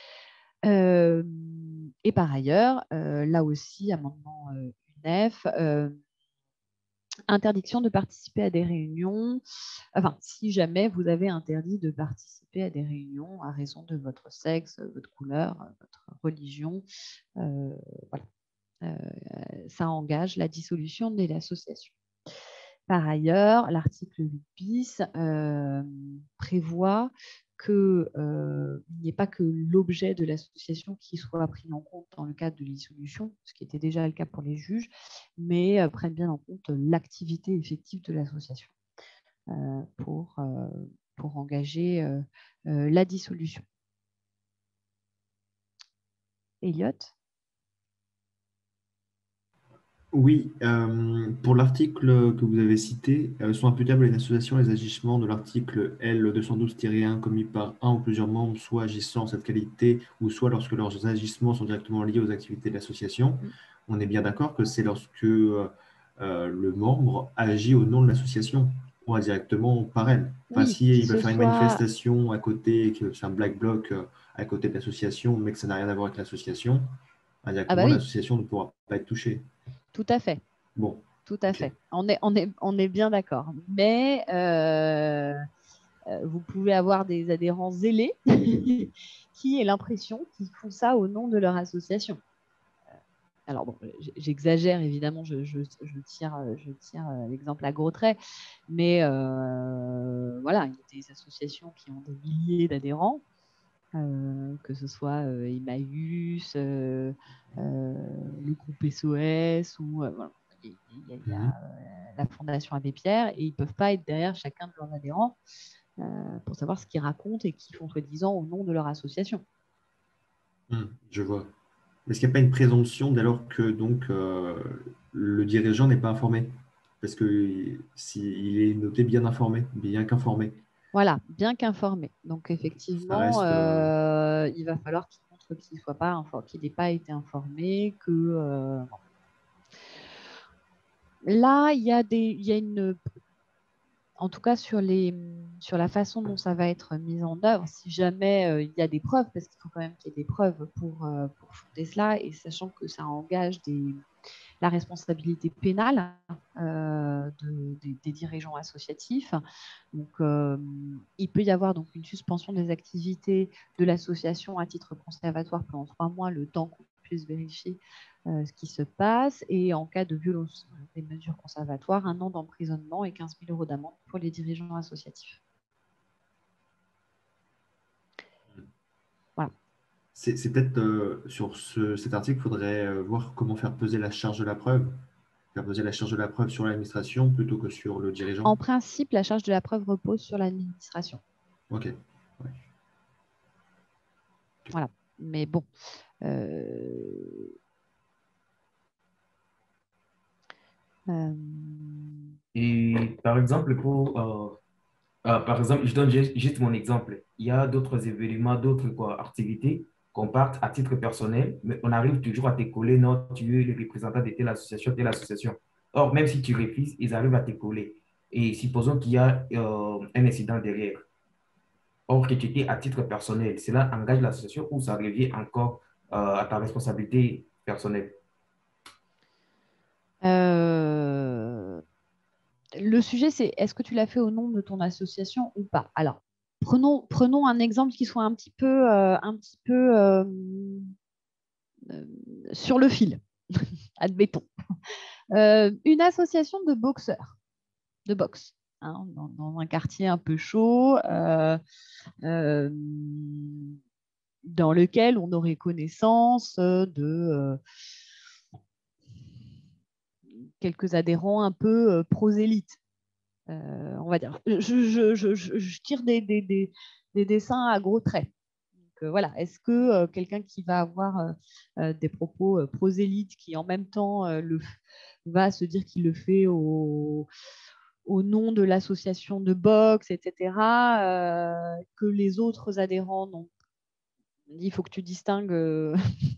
Speaker 2: Et par ailleurs, là aussi, amendement UNEF, interdiction de participer à des réunions. Enfin, si jamais vous avez interdit de participer à des réunions à raison de votre sexe, votre couleur, votre religion, voilà. Ça engage la dissolution de l'association. Par ailleurs, l'article 8 bis prévoit qu'il n'y ait pas que l'objet de l'association qui soit pris en compte dans le cadre de la dissolution, ce qui était déjà le cas pour les juges, mais prenne bien en compte l'activité effective de l'association pour engager la dissolution. Elliot ?
Speaker 4: Oui, pour l'article que vous avez cité, sont imputables à une association les agissements de l'article L212-1 commis par un ou plusieurs membres, soit agissant en cette qualité, ou soit lorsque leurs agissements sont directement liés aux activités de l'association. On est bien d'accord que c'est lorsque le membre agit au nom de l'association, ou indirectement par elle. Enfin,
Speaker 2: Oui,
Speaker 4: s'il veut faire une manifestation à côté, que c'est un black bloc à côté de l'association, mais que ça n'a rien à voir avec l'association, indirectement, l'association ne pourra pas être touchée.
Speaker 2: Tout à fait.
Speaker 4: Bon.
Speaker 2: Tout à fait. On est bien d'accord. Mais vous pouvez avoir des adhérents zélés qui aient l'impression qu'ils font ça au nom de leur association. Alors, bon, j'exagère, évidemment, je tire l'exemple à gros traits, mais voilà, il y a des associations qui ont des milliers d'adhérents, que ce soit Emmaüs, le groupe SOS ou voilà. Il y a la Fondation Abbé Pierre, et ils ne peuvent pas être derrière chacun de leurs adhérents pour savoir ce qu'ils racontent et qu'ils font soi-disant au nom de leur association.
Speaker 4: Je vois. Est-ce qu'il n'y a pas une présomption dès lors que donc, le dirigeant n'est pas informé? Parce que s'il est noté bien informé, bien qu'informé.
Speaker 2: Voilà, bien qu'informé. Donc effectivement,
Speaker 4: reste,
Speaker 2: il va falloir qu'il montre qu'il n'ait pas été informé, que là, il y a une, en tout cas sur la façon dont ça va être mis en œuvre, si jamais il y a des preuves, parce qu'il faut quand même qu'il y ait des preuves pour fonder cela, et sachant que ça engage la responsabilité pénale des dirigeants associatifs. Donc, il peut y avoir donc une suspension des activités de l'association à titre conservatoire pendant 3 mois, le temps qu'on puisse vérifier ce qui se passe. Et en cas de violation des mesures conservatoires, 1 an d'emprisonnement et 15 000 € d'amende pour les dirigeants associatifs. Voilà.
Speaker 4: C'est peut-être sur cet article, il faudrait voir comment faire peser la charge de la preuve. Faire peser la charge de la preuve sur l'administration plutôt que sur le dirigeant.
Speaker 2: En principe, la charge de la preuve repose sur l'administration.
Speaker 4: Ok. Ouais.
Speaker 2: Voilà. Mais bon.
Speaker 5: Et par exemple, par exemple, je donne juste mon exemple. Il y a d'autres événements, d'autres activités qu'on parte à titre personnel, mais on arrive toujours à te coller, non, tu es le représentant de telle association, telle association. Or, même si tu refuses, ils arrivent à te coller. Et supposons qu'il y a un incident derrière. Or, que tu étais à titre personnel, cela engage l'association ou ça revient encore à ta responsabilité personnelle?
Speaker 2: Le sujet, c'est est-ce que tu l'as fait au nom de ton association ou pas? Alors, prenons un exemple qui soit un petit peu sur le fil, admettons. Une association de boxeurs, de boxe, hein, dans un quartier un peu chaud, dans lequel on aurait connaissance de quelques adhérents un peu prosélytes. On va dire. Je tire des dessins à gros traits. Donc, voilà. Est-ce que quelqu'un qui va avoir des propos prosélytes, qui en même temps va se dire qu'il le fait au nom de l'association de boxe, etc., que les autres adhérents n'ont. Il faut que tu distingues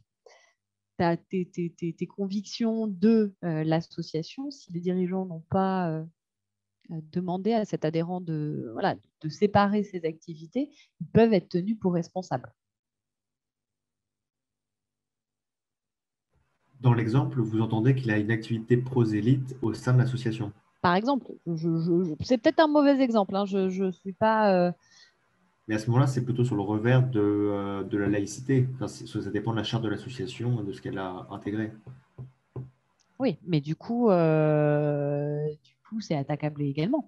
Speaker 2: tes convictions de l'association. Si les dirigeants n'ont pas demandé à cet adhérent de séparer ses activités, ils peuvent être tenus pour responsables.
Speaker 4: Dans l'exemple, vous entendez qu'il a une activité prosélyte au sein de l'association.
Speaker 2: Par exemple, c'est peut-être un mauvais exemple, hein, je ne suis pas...
Speaker 4: Mais à ce moment-là, c'est plutôt sur le revers de la laïcité. Enfin, ça dépend de la charte de l'association, de ce qu'elle a intégré.
Speaker 2: Oui, mais du coup, c'est attaquable également.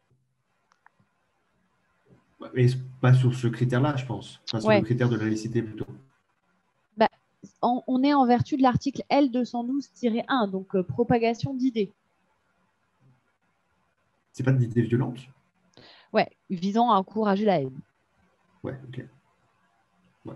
Speaker 4: Mais pas sur ce critère-là, je pense. Enfin, sur le
Speaker 2: Ouais.
Speaker 4: critère de la laïcité plutôt.
Speaker 2: Bah, on est en vertu de l'article L212-1, donc propagation d'idées.
Speaker 4: C'est pas d'idées violentes?
Speaker 2: Ouais, visant à encourager la haine.
Speaker 4: Ouais, ok. Ouais.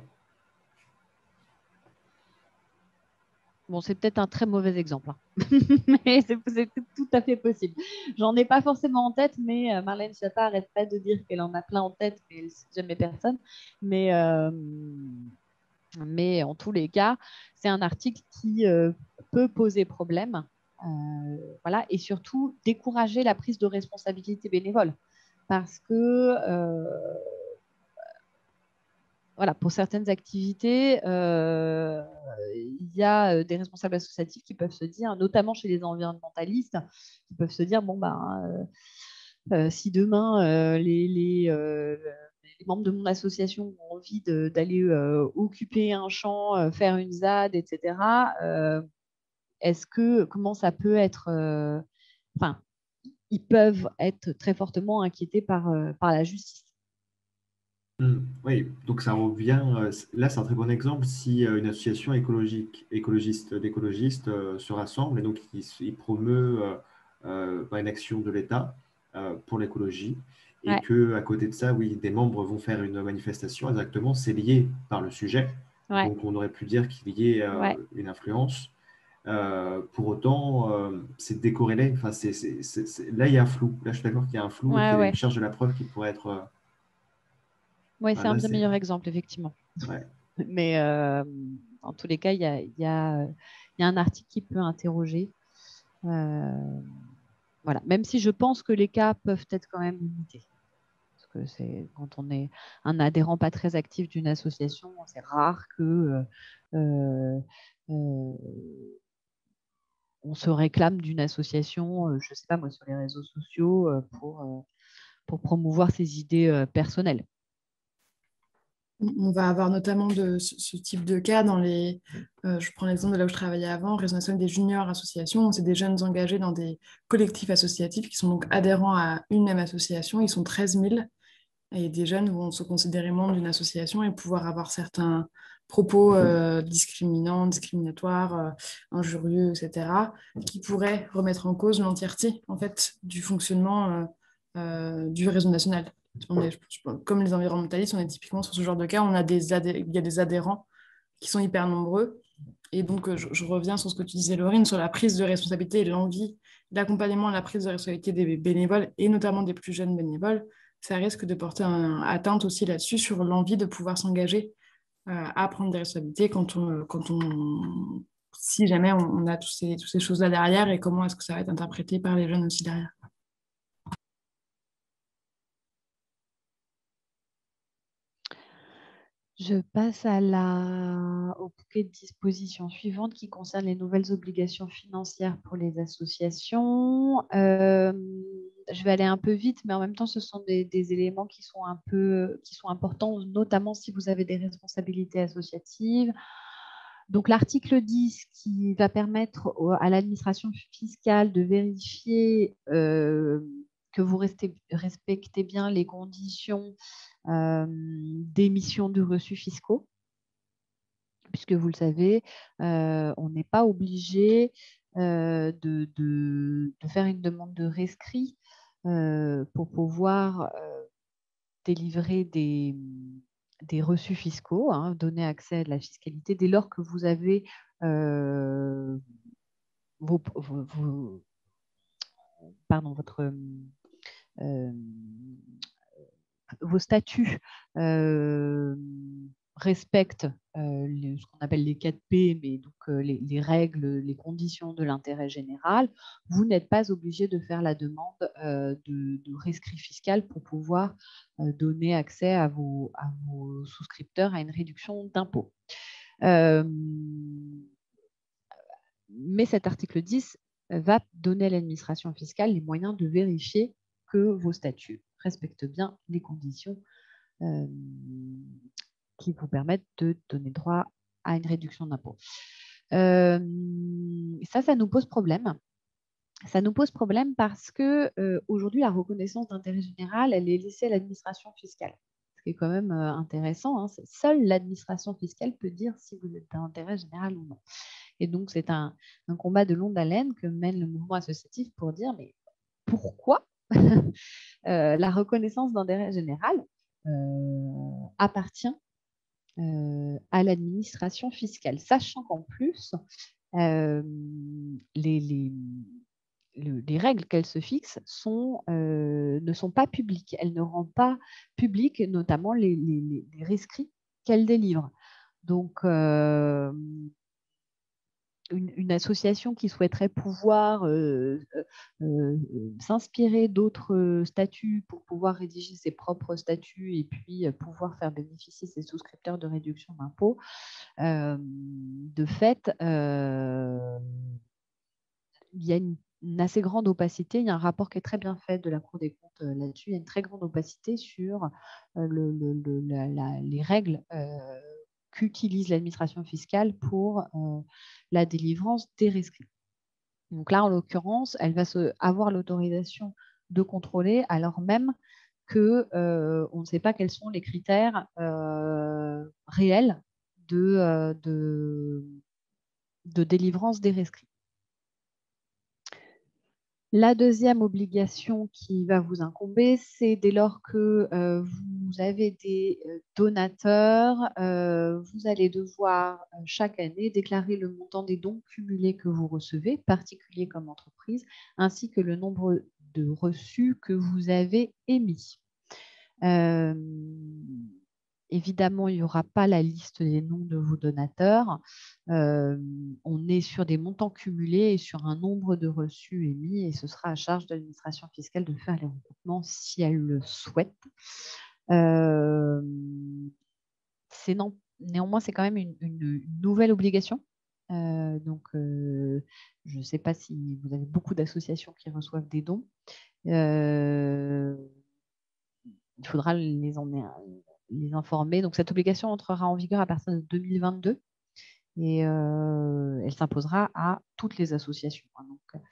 Speaker 2: Bon, c'est peut-être un très mauvais exemple, hein. Mais c'est tout à fait possible. J'en ai pas forcément en tête, mais Marlène Schiappa arrête pas de dire qu'elle en a plein en tête, mais elle ne cite jamais personne. Mais en tous les cas, c'est un article qui peut poser problème. Voilà, et surtout décourager la prise de responsabilité bénévole. Parce que voilà, pour certaines activités, il y a des responsables associatifs qui peuvent se dire, notamment chez les environnementalistes, qui peuvent se dire, bon, si demain les membres de mon association ont envie d'aller occuper un champ, faire une ZAD, etc., comment ça peut être... Enfin, ils peuvent être très fortement inquiétés par la justice.
Speaker 4: Oui, donc ça revient. Là, c'est un très bon exemple si une association écologiste d'écologistes se rassemble et donc il promeut une action de l'État pour l'écologie et
Speaker 2: Ouais.
Speaker 4: que à côté de ça, oui, des membres vont faire une manifestation. Exactement, c'est lié par le sujet.
Speaker 2: Ouais.
Speaker 4: Donc on aurait pu dire qu'il y ait une influence. Pour autant, c'est décorrélé. Enfin, là, il y a un flou. Là, je suis d'accord qu'il y a un flou et qu'il y a une charge de la preuve qui pourrait être.
Speaker 2: Oui, c'est un bien meilleur exemple, effectivement.
Speaker 4: Ouais.
Speaker 2: Mais en tous les cas, il y a un article qui peut interroger. Voilà. Même si je pense que les cas peuvent être quand même limités. Parce que quand on est un adhérent pas très actif d'une association, c'est rare que on se réclame d'une association, je ne sais pas moi, sur les réseaux sociaux pour promouvoir ses idées personnelles.
Speaker 1: On va avoir notamment ce type de cas dans les... je prends l'exemple de là où je travaillais avant, Réseau national des juniors associations. C'est des jeunes engagés dans des collectifs associatifs qui sont donc adhérents à une même association. Ils sont 13 000 et des jeunes vont se considérer membres d'une association et pouvoir avoir certains propos discriminants, discriminatoires, injurieux, etc., qui pourraient remettre en cause l'entièreté en fait, du fonctionnement du réseau national. Comme les environnementalistes, on est typiquement sur ce genre de cas, il y a des adhérents qui sont hyper nombreux. Et donc, je reviens sur ce que tu disais, Laurine, sur la prise de responsabilité et l'envie d'accompagnement à la prise de responsabilité des bénévoles, et notamment des plus jeunes bénévoles. Ça risque de porter atteinte aussi là-dessus, sur l'envie de pouvoir s'engager à prendre des responsabilités si jamais on a toutes ces choses-là derrière, et comment est-ce que ça va être interprété par les jeunes aussi derrière.
Speaker 2: Je passe au bouquet de dispositions suivantes qui concerne les nouvelles obligations financières pour les associations. Je vais aller un peu vite, mais en même temps, ce sont des éléments qui sont importants, notamment si vous avez des responsabilités associatives. Donc, l'article 10 qui va permettre à l'administration fiscale de vérifier que vous respectez bien les conditions d'émission de reçus fiscaux, puisque vous le savez, on n'est pas obligé de faire une demande de rescrit pour pouvoir délivrer des reçus fiscaux, hein, donner accès à de la fiscalité dès lors que vous avez pardon, vos statuts respectent ce qu'on appelle les 4P, mais donc les règles, les conditions de l'intérêt général, vous n'êtes pas obligé de faire la demande de rescrit fiscal pour pouvoir donner accès à vos souscripteurs à une réduction d'impôt. Mais cet article 10 va donner à l'administration fiscale les moyens de vérifier que vos statuts respectent bien les conditions qui vous permettent de donner droit à une réduction d'impôt. Ça nous pose problème. Ça nous pose problème parce que aujourd'hui, la reconnaissance d'intérêt général, elle est laissée à l'administration fiscale. Ce qui est quand même intéressant. Hein. Seule l'administration fiscale peut dire si vous êtes d'intérêt général ou non. Et donc, c'est un combat de longue haleine que mène le mouvement associatif pour dire, mais pourquoi la reconnaissance d'intérêt général appartient à l'administration fiscale, sachant qu'en plus, les règles qu'elle se fixe ne sont pas publiques. Elle ne rend pas publiques, notamment les rescrits qu'elle délivre. Donc, une association qui souhaiterait pouvoir s'inspirer d'autres statuts pour pouvoir rédiger ses propres statuts et puis pouvoir faire bénéficier ses souscripteurs de réduction d'impôt, de fait, il y a une assez grande opacité. Il y a un rapport qui est très bien fait de la Cour des comptes là-dessus. Il y a une très grande opacité sur les règles qu'utilise l'administration fiscale pour la délivrance des rescrits. Donc là, en l'occurrence, elle va avoir l'autorisation de contrôler alors même qu'on ne sait pas quels sont les critères réels de délivrance des rescrits. La deuxième obligation qui va vous incomber, c'est dès lors que vous avez des donateurs, vous allez devoir chaque année déclarer le montant des dons cumulés que vous recevez, particuliers comme entreprise, ainsi que le nombre de reçus que vous avez émis. Évidemment, il n'y aura pas la liste des noms de vos donateurs. On est sur des montants cumulés et sur un nombre de reçus émis et ce sera à charge de l'administration fiscale de faire les recoupements si elle le souhaite. Néanmoins, c'est quand même une nouvelle obligation. Donc, je ne sais pas si vous avez beaucoup d'associations qui reçoivent des dons. Il faudra les informer. Donc, cette obligation entrera en vigueur à partir de 2022 et elle s'imposera à toutes les associations. Donc,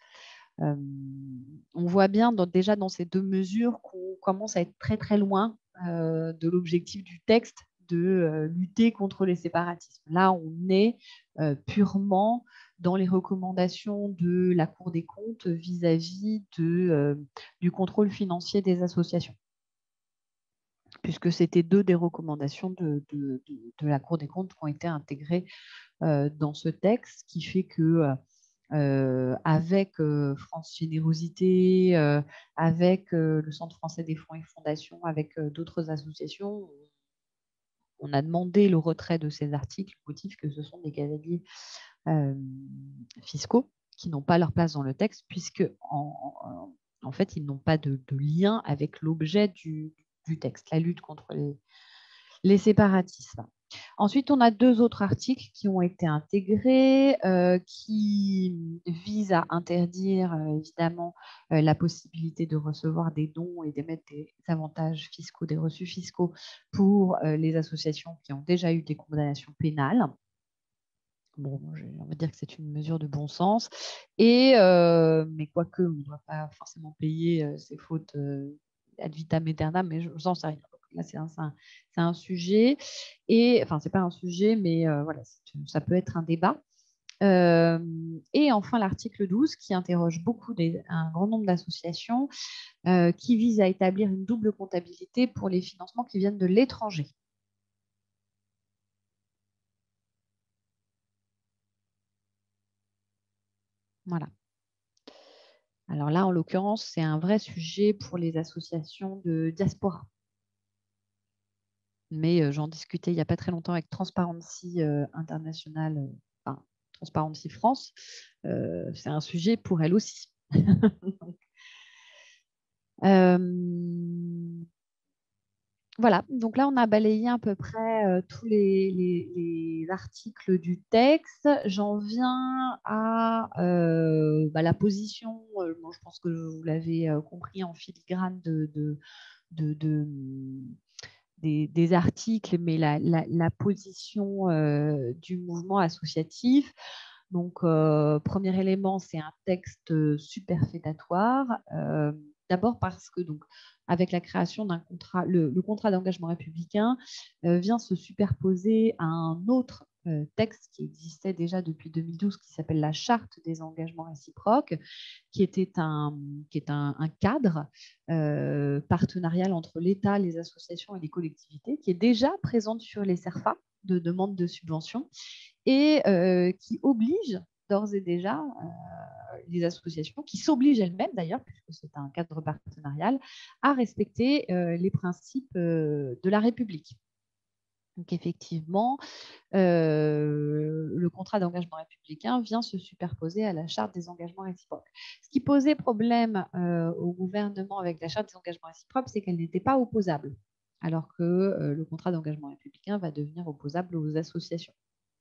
Speaker 2: on voit bien déjà dans ces deux mesures qu'on commence à être très, très loin de l'objectif du texte de lutter contre les séparatismes. Là, on est purement dans les recommandations de la Cour des comptes vis-à-vis du contrôle financier des associations, puisque c'était deux des recommandations de la Cour des comptes qui ont été intégrées dans ce texte, qui fait que avec France Générosité, avec le Centre français des fonds et fondations, avec d'autres associations, on a demandé le retrait de ces articles au motif que ce sont des cavaliers fiscaux qui n'ont pas leur place dans le texte, puisque en fait, ils n'ont pas de lien avec l'objet du texte, la lutte contre les séparatismes. Ensuite, on a deux autres articles qui ont été intégrés, qui visent à interdire évidemment la possibilité de recevoir des dons et d'émettre des avantages fiscaux, des reçus fiscaux pour les associations qui ont déjà eu des condamnations pénales. Bon, on va dire que c'est une mesure de bon sens. Mais quoique, on ne doit pas forcément payer ses fautes ad vitam aeternam, mais je n'en sais rien. Là, c'est un sujet. Et, enfin, ce n'est pas un sujet, mais voilà, ça peut être un débat. Et enfin, l'article 12 qui interroge un grand nombre d'associations qui vise à établir une double comptabilité pour les financements qui viennent de l'étranger. Voilà. Alors là, en l'occurrence, c'est un vrai sujet pour les associations de diaspora. Mais j'en discutais il n'y a pas très longtemps avec Transparency International, enfin, Transparency France. C'est un sujet pour elle aussi. Voilà, donc là, on a balayé à peu près tous les articles du texte. J'en viens à la position, bon, je pense que vous l'avez compris en filigrane des articles, mais la position du mouvement associatif. Donc, premier élément, c'est un texte superfétatoire. D'abord parce que, donc, avec la création d'un contrat, le contrat d'engagement républicain vient se superposer à un autre texte qui existait déjà depuis 2012, qui s'appelle la Charte des engagements réciproques, qui est un cadre partenarial entre l'État, les associations et les collectivités, qui est déjà présente sur les CERFA de demande de subvention et qui oblige d'ores et déjà les associations, qui s'obligent elles-mêmes d'ailleurs, puisque c'est un cadre partenarial, à respecter les principes de la République. Donc effectivement, le contrat d'engagement républicain vient se superposer à la charte des engagements réciproques. Ce qui posait problème au gouvernement avec la charte des engagements réciproques, c'est qu'elle n'était pas opposable, alors que le contrat d'engagement républicain va devenir opposable aux associations.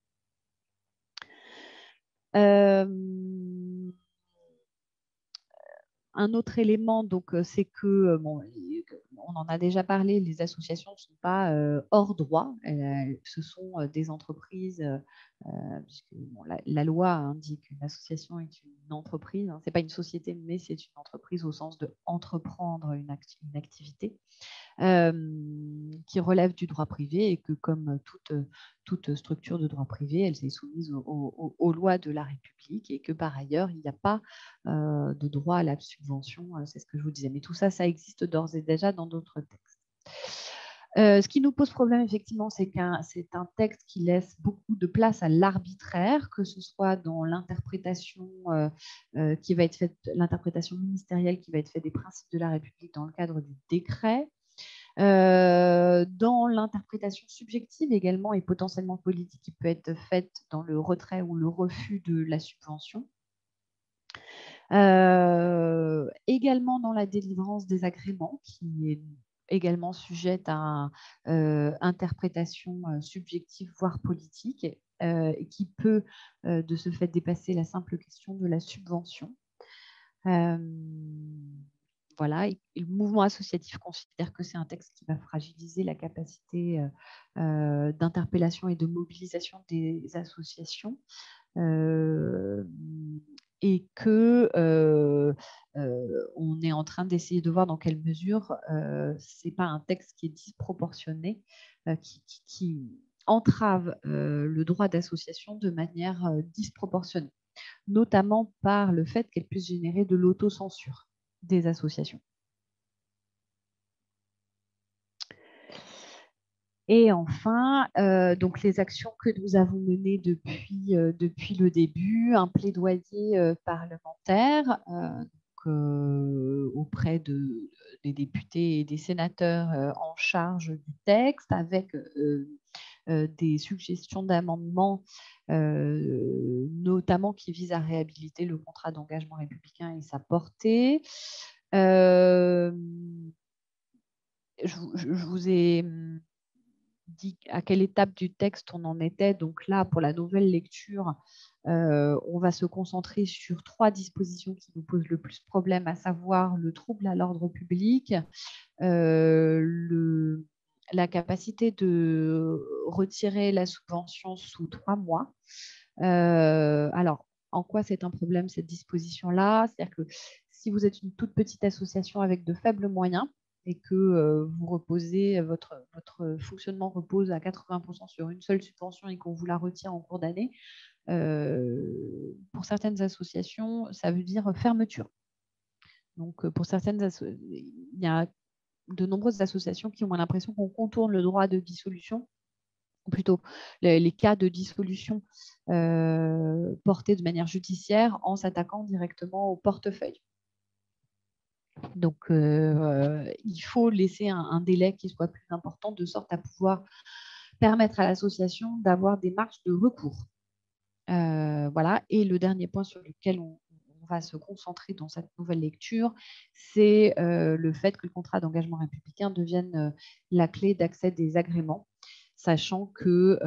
Speaker 2: Un autre élément, donc, c'est que, bon, on en a déjà parlé, les associations ne sont pas hors droit. Ce sont des entreprises, puisque bon, la loi indique qu'une association est une entreprise. Hein, ce n'est pas une société, mais c'est une entreprise au sens de entreprendre une activité. Qui relève du droit privé et que, comme toute structure de droit privé, elle s'est soumise aux lois de la République et que, par ailleurs, il n'y a pas de droit à la subvention. C'est ce que je vous disais. Mais tout ça, ça existe d'ores et déjà dans d'autres textes. Ce qui nous pose problème, effectivement, c'est c'est un texte qui laisse beaucoup de place à l'arbitraire, que ce soit dans l'interprétation qui va être faite, l'interprétation ministérielle qui va être faite des principes de la République dans le cadre du décret, dans l'interprétation subjective également et potentiellement politique qui peut être faite dans le retrait ou le refus de la subvention. Également dans la délivrance des agréments, qui est également sujette à interprétation subjective, voire politique, et qui peut de ce fait dépasser la simple question de la subvention. Voilà, et le mouvement associatif considère que c'est un texte qui va fragiliser la capacité d'interpellation et de mobilisation des associations. Et que on est en train d'essayer de voir dans quelle mesure ce n'est pas un texte qui est disproportionné, qui entrave le droit d'association de manière disproportionnée, notamment par le fait qu'elle puisse générer de l'autocensure des associations. Et enfin, donc les actions que nous avons menées depuis le début, un plaidoyer parlementaire auprès des députés et des sénateurs en charge du texte, avec des suggestions d'amendements, notamment qui visent à réhabiliter le contrat d'engagement républicain et sa portée. Je vous ai dit à quelle étape du texte on en était. Donc là, pour la nouvelle lecture, on va se concentrer sur 3 dispositions qui nous posent le plus problème, à savoir le trouble à l'ordre public, la capacité de retirer la subvention sous 3 mois. Alors, en quoi c'est un problème, cette disposition-là? C'est-à-dire que si vous êtes une toute petite association avec de faibles moyens et que vous reposez, votre fonctionnement repose à 80% sur une seule subvention et qu'on vous la retire en cours d'année, pour certaines associations, ça veut dire fermeture. Donc, pour certaines il y a de nombreuses associations qui ont l'impression qu'on contourne le droit de dissolution, ou plutôt les cas de dissolution portés de manière judiciaire en s'attaquant directement au portefeuille. Donc, il faut laisser un délai qui soit plus important, de sorte à pouvoir permettre à l'association d'avoir des marges de recours. Voilà. Et le dernier point sur lequel on va se concentrer dans cette nouvelle lecture, c'est le fait que le contrat d'engagement républicain devienne la clé d'accès des agréments, sachant que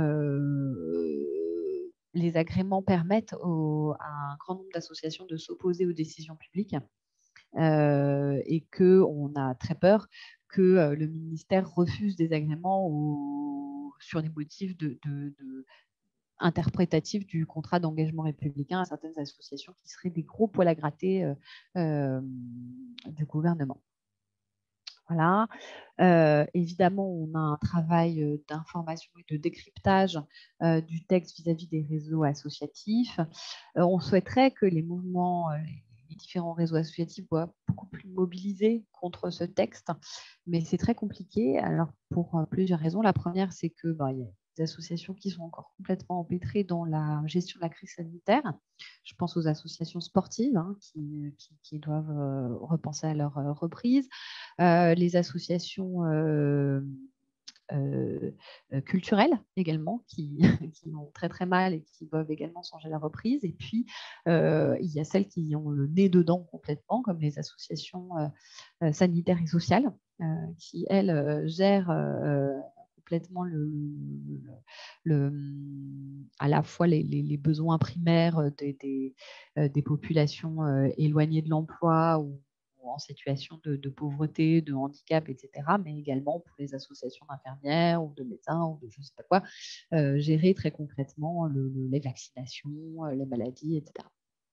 Speaker 2: les agréments permettent à un grand nombre d'associations de s'opposer aux décisions publiques et qu'on a très peur que le ministère refuse des agréments sur des motifs interprétatifs du contrat d'engagement républicain à certaines associations qui seraient des gros poils à gratter du gouvernement. Voilà. Évidemment, on a un travail d'information et de décryptage du texte vis-à-vis des réseaux associatifs. On souhaiterait que les mouvements, les différents réseaux associatifs soient beaucoup plus mobilisés contre ce texte, mais c'est très compliqué. Alors, pour plusieurs raisons. La première, c'est que il y a des associations qui sont encore complètement empêtrées dans la gestion de la crise sanitaire. Je pense aux associations sportives qui doivent repenser à leur reprise. Les associations culturelles également qui vont très très mal et qui doivent également songer à la reprise. Et puis, il y a celles qui ont le nez dedans complètement, comme les associations sanitaires et sociales, qui, elles, gèrent complètement à la fois les besoins primaires des populations éloignées de l'emploi ou en situation de pauvreté, de handicap, etc., mais également pour les associations d'infirmières ou de médecins ou de je ne sais pas quoi, gérer très concrètement les vaccinations, les maladies, etc.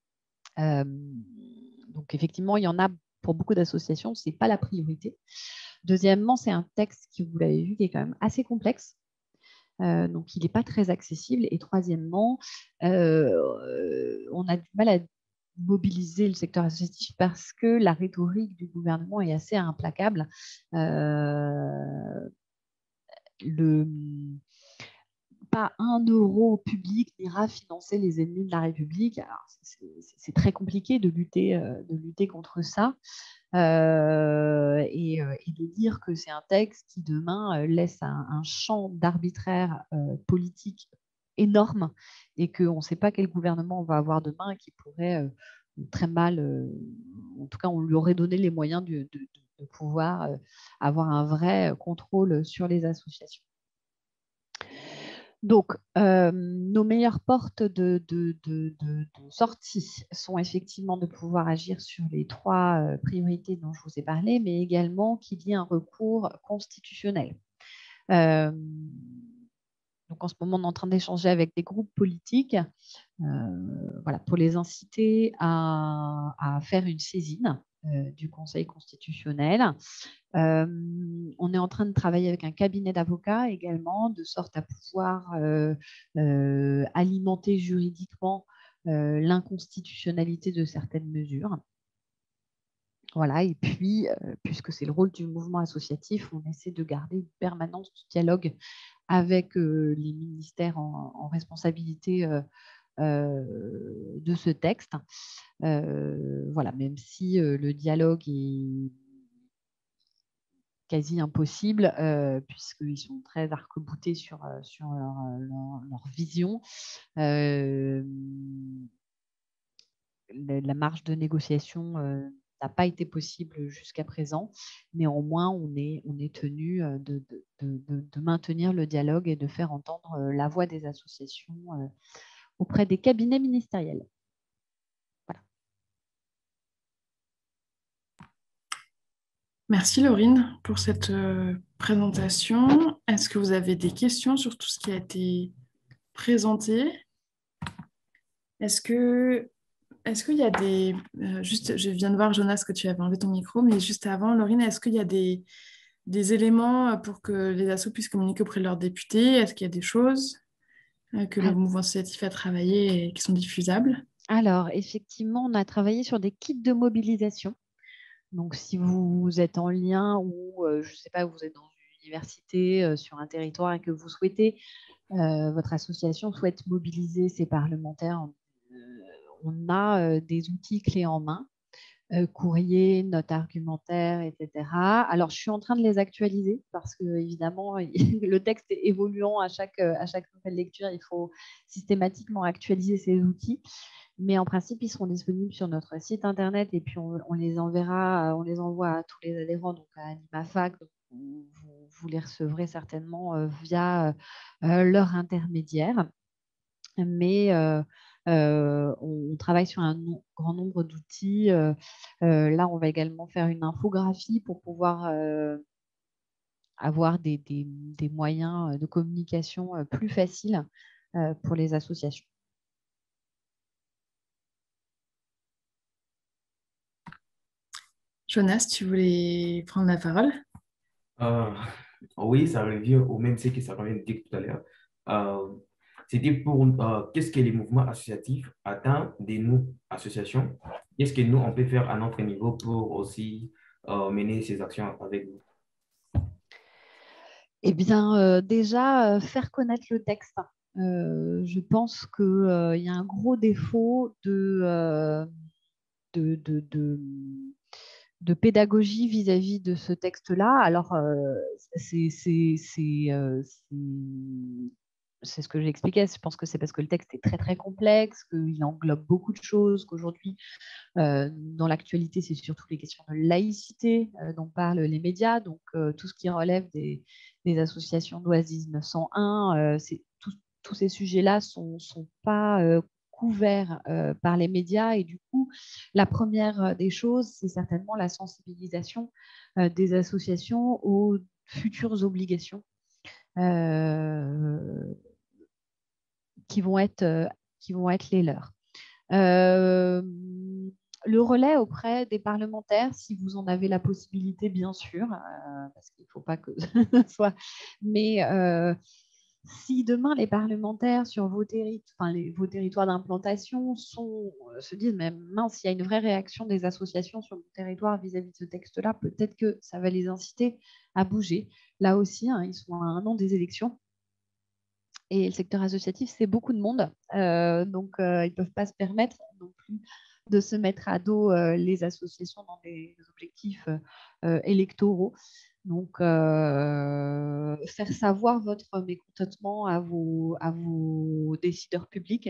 Speaker 2: Donc effectivement, il y en a pour beaucoup d'associations, ce n'est pas la priorité. Deuxièmement, c'est un texte qui, vous l'avez vu, qui est quand même assez complexe. Donc, il n'est pas très accessible. Et troisièmement, on a du mal à mobiliser le secteur associatif parce que la rhétorique du gouvernement est assez implacable. Pas un euro public n'ira financer les ennemis de la République. C'est très compliqué de lutter contre ça. Et de dire que c'est un texte qui demain laisse un champ d'arbitraire politique énorme et qu'on ne sait pas quel gouvernement on va avoir demain et qui pourrait très mal, en tout cas on lui aurait donné les moyens de pouvoir avoir un vrai contrôle sur les associations. Donc, nos meilleures portes de sortie sont effectivement de pouvoir agir sur les 3 priorités dont je vous ai parlé, mais également qu'il y ait un recours constitutionnel. Donc, en ce moment, on est en train d'échanger avec des groupes politiques voilà, pour les inciter à faire une saisine du Conseil constitutionnel. On est en train de travailler avec un cabinet d'avocats également, de sorte à pouvoir alimenter juridiquement l'inconstitutionnalité de certaines mesures. Voilà, et puis, puisque c'est le rôle du mouvement associatif, on essaie de garder une permanence du dialogue avec les ministères en responsabilité de ce texte. Voilà, même si le dialogue est quasi impossible, puisqu'ils sont très arc-boutés sur leur vision. La marge de négociation n'a pas été possible jusqu'à présent. Néanmoins, on est tenu de maintenir le dialogue et de faire entendre la voix des associations auprès des cabinets ministériels. Voilà.
Speaker 1: Merci Laurine pour cette présentation. Est-ce que vous avez des questions sur tout ce qui a été présenté? Est-ce qu'il y a des... juste, je viens de voir, Jonas, que tu avais enlevé ton micro, mais juste avant, Laurine, est-ce qu'il y a des éléments pour que les assos puissent communiquer auprès de leurs députés? Est-ce qu'il y a des choses que le mouvement associatif a travaillé et qui sont diffusables?
Speaker 2: Alors, effectivement, on a travaillé sur des kits de mobilisation. Donc, si vous êtes en lien ou, je ne sais pas, vous êtes dans une université, sur un territoire et que vous souhaitez, votre association souhaite mobiliser ses parlementaires, on a des outils clés en main courriers, notes argumentaires, etc. Alors, je suis en train de les actualiser parce que, évidemment, le texte est évoluant à chaque nouvelle lecture. Il faut systématiquement actualiser ces outils. Mais en principe, ils seront disponibles sur notre site internet et puis on les enverra, on les envoie à tous les adhérents, donc à AnimaFac. Donc vous les recevrez certainement via leur intermédiaire. Mais on travaille sur un grand nombre d'outils. Là, on va également faire une infographie pour pouvoir avoir des moyens de communication plus faciles pour les associations.
Speaker 1: Jonas, tu voulais prendre la parole?
Speaker 5: Euh, oui, ça revient au même ce que ça revient de dire tout à l'heure. Euh, C'était pour qu'est-ce que les mouvements associatifs attendent de nous, associations? Qu'est-ce que nous, on peut faire à notre niveau pour aussi mener ces actions avec vous?
Speaker 2: Eh bien, déjà, faire connaître le texte. Je pense qu'il y a un gros défaut de, de, de- de pédagogie vis-à-vis de ce texte-là. Alors, c'est ce que j'expliquais. Je pense que c'est parce que le texte est très, très complexe, qu'il englobe beaucoup de choses, qu'aujourd'hui, dans l'actualité, c'est surtout les questions de laïcité dont parlent les médias. Donc, tout ce qui relève des associations d'Oasis 901, tous ces sujets-là ne sont pas couverts par les médias. Et du coup, la première des choses, c'est certainement la sensibilisation des associations aux futures obligations euh, qui vont être les leurs. Euh, le relais auprès des parlementaires, si vous en avez la possibilité, bien sûr, parce qu'il ne faut pas que ce soit. Mais si demain les parlementaires sur vos territoires d'implantation se disent, mais mince, il y a une vraie réaction des associations sur mon territoire vis-à-vis de ce texte-là, peut-être que ça va les inciter à bouger. Là aussi, hein, ils sont à un an des élections. Et le secteur associatif, c'est beaucoup de monde. Donc, ils ne peuvent pas se permettre non plus de se mettre à dos les associations dans des objectifs électoraux. Donc, faire savoir votre mécontentement à vos décideurs publics,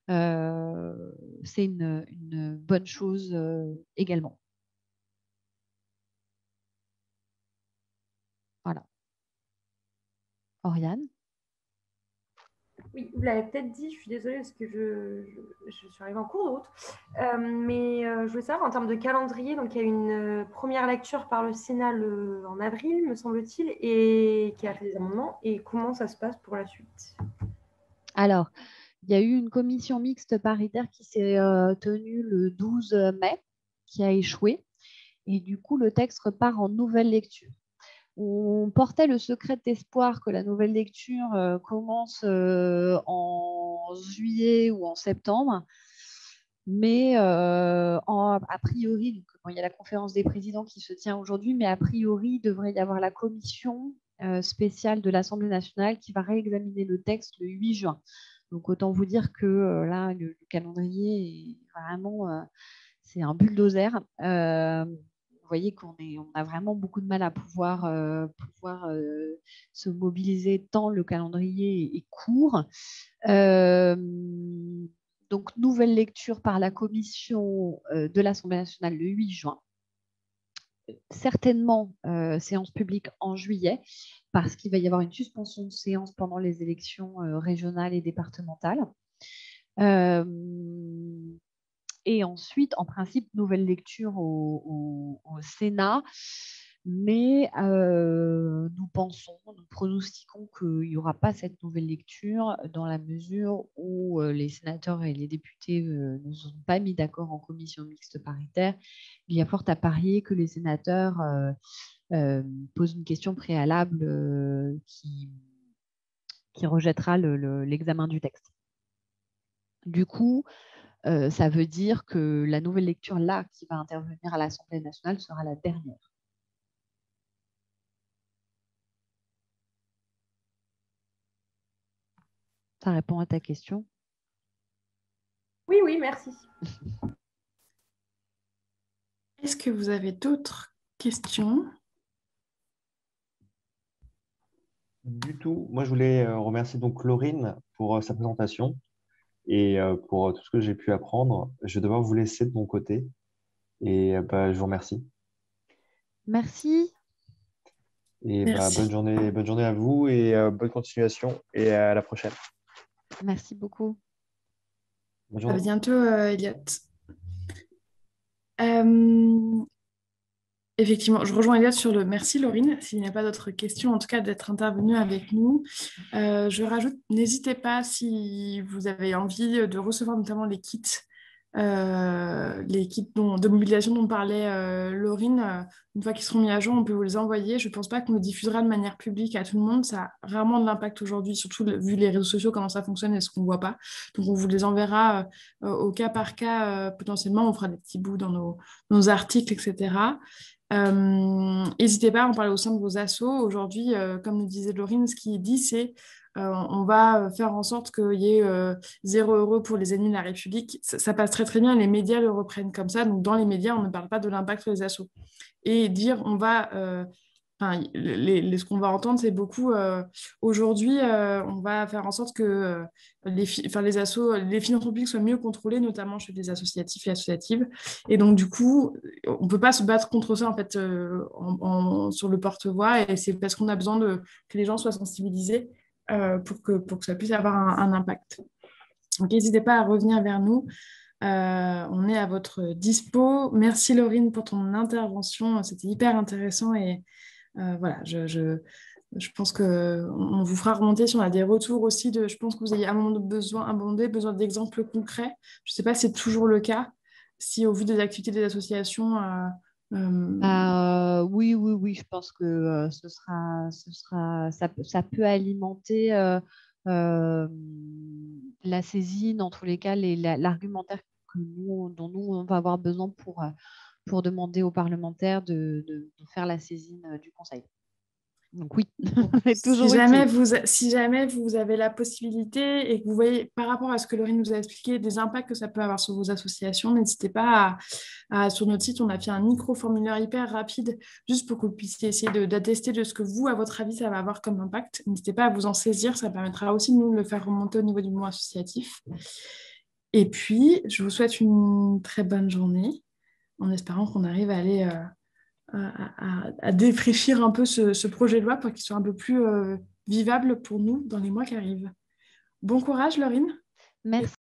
Speaker 2: c'est une bonne chose également. Voilà. Oriane?
Speaker 6: Oui, vous l'avez peut-être dit, je suis désolée parce que je suis arrivée en cours de route. Mais je voulais savoir en termes de calendrier, donc il y a une première lecture par le Sénat en avril, me semble-t-il, et qui a fait des amendements. Et comment ça se passe pour la suite?
Speaker 2: Alors, il y a eu une commission mixte paritaire qui s'est tenue le 12 mai, qui a échoué. Et du coup, le texte repart en nouvelle lecture. On portait le secret d'espoir que la nouvelle lecture commence en juillet ou en septembre. Mais a priori, donc, il y a la conférence des présidents qui se tient aujourd'hui, mais a priori, il devrait y avoir la commission spéciale de l'Assemblée nationale qui va réexaminer le texte le 8 juin. Donc, autant vous dire que là, le calendrier est vraiment, c'est un bulldozer. Vous voyez qu'on a vraiment beaucoup de mal à pouvoir se mobiliser tant le calendrier est court. Euh, donc, nouvelle lecture par la commission de l'Assemblée nationale le 8 juin. Certainement, séance publique en juillet, parce qu'il va y avoir une suspension de séance pendant les élections régionales et départementales. Et ensuite, en principe, nouvelle lecture au Sénat. Mais nous pronostiquons qu'il n'y aura pas cette nouvelle lecture dans la mesure où les sénateurs et les députés ne sont pas mis d'accord en commission mixte paritaire. Il y a fort à parier que les sénateurs posent une question préalable qui rejettera l'examen du texte. Du coup, ça veut dire que la nouvelle lecture là qui va intervenir à l'Assemblée nationale sera la dernière. Ça répond à ta question?
Speaker 6: Oui, oui, merci.
Speaker 1: Est-ce que vous avez d'autres questions?
Speaker 4: Du tout. Moi, je voulais remercier donc Laurine pour sa présentation et pour tout ce que j'ai pu apprendre. Je vais devoir vous laisser de mon côté et je vous remercie.
Speaker 2: Merci.
Speaker 4: Et
Speaker 1: Merci.
Speaker 4: bonne journée à vous et bonne continuation et à la prochaine.
Speaker 2: Merci beaucoup.
Speaker 4: Bonne
Speaker 1: À
Speaker 4: journée.
Speaker 1: bientôt, Elliot. Euh, Effectivement, je rejoins Elliot sur le merci Laurine, s'il n'y a pas d'autres questions, en tout cas d'être intervenue avec nous. Je rajoute, n'hésitez pas si vous avez envie de recevoir notamment les kits de mobilisation dont parlait Laurine. Une fois qu'ils seront mis à jour, on peut vous les envoyer. Je ne pense pas qu'on les diffusera de manière publique à tout le monde. Ça a rarement de l'impact aujourd'hui, surtout vu les réseaux sociaux, comment ça fonctionne et ce qu'on ne voit pas. Donc on vous les enverra au cas par cas potentiellement. On fera des petits bouts dans nos articles, etc. N'hésitez pas à en parler au sein de vos assos. Aujourd'hui, comme nous disait Laurine, ce qui est dit, c'est on va faire en sorte qu'il y ait 0 € pour les ennemis de la République. Ça passe très très bien, les médias le reprennent comme ça. Donc dans les médias, on ne parle pas de l'impact sur les assos. Et dire on va... ce qu'on va entendre, c'est beaucoup aujourd'hui, on va faire en sorte que les assos, les finances publiques soient mieux contrôlées, notamment chez les associatifs et associatives. Et donc, du coup, on ne peut pas se battre contre ça en fait, sur le porte-voix. Et c'est parce qu'on a besoin que les gens soient sensibilisés pour que ça puisse avoir un impact. Donc, n'hésitez pas à revenir vers nous. On est à votre dispo. Merci Laurine pour ton intervention. C'était hyper intéressant et voilà, je pense qu'on vous fera remonter si on a des retours aussi. Je pense que vous avez à un moment donné besoin d'exemples concrets. Je ne sais pas si c'est toujours le cas, si au vu des activités des associations.
Speaker 2: Oui, je pense que ça peut alimenter la saisine, en tous les cas, l'argumentaire dont nous, on va avoir besoin pour demander aux parlementaires de faire la saisine du Conseil. Donc oui, c'est toujours utile.
Speaker 1: Si jamais vous avez la possibilité et que vous voyez par rapport à ce que Laurine nous a expliqué des impacts que ça peut avoir sur vos associations, n'hésitez pas sur notre site, on a fait un micro-formulaire hyper rapide juste pour que vous puissiez essayer d'attester de ce que vous, à votre avis, ça va avoir comme impact. N'hésitez pas à vous en saisir, ça permettra aussi de nous le faire remonter au niveau du mouvement associatif. Et puis, je vous souhaite une très bonne journée en espérant qu'on arrive à aller... à défraîchir un peu ce projet de loi pour qu'il soit un peu plus vivable pour nous dans les mois qui arrivent. Bon courage, Laurine.
Speaker 2: Merci.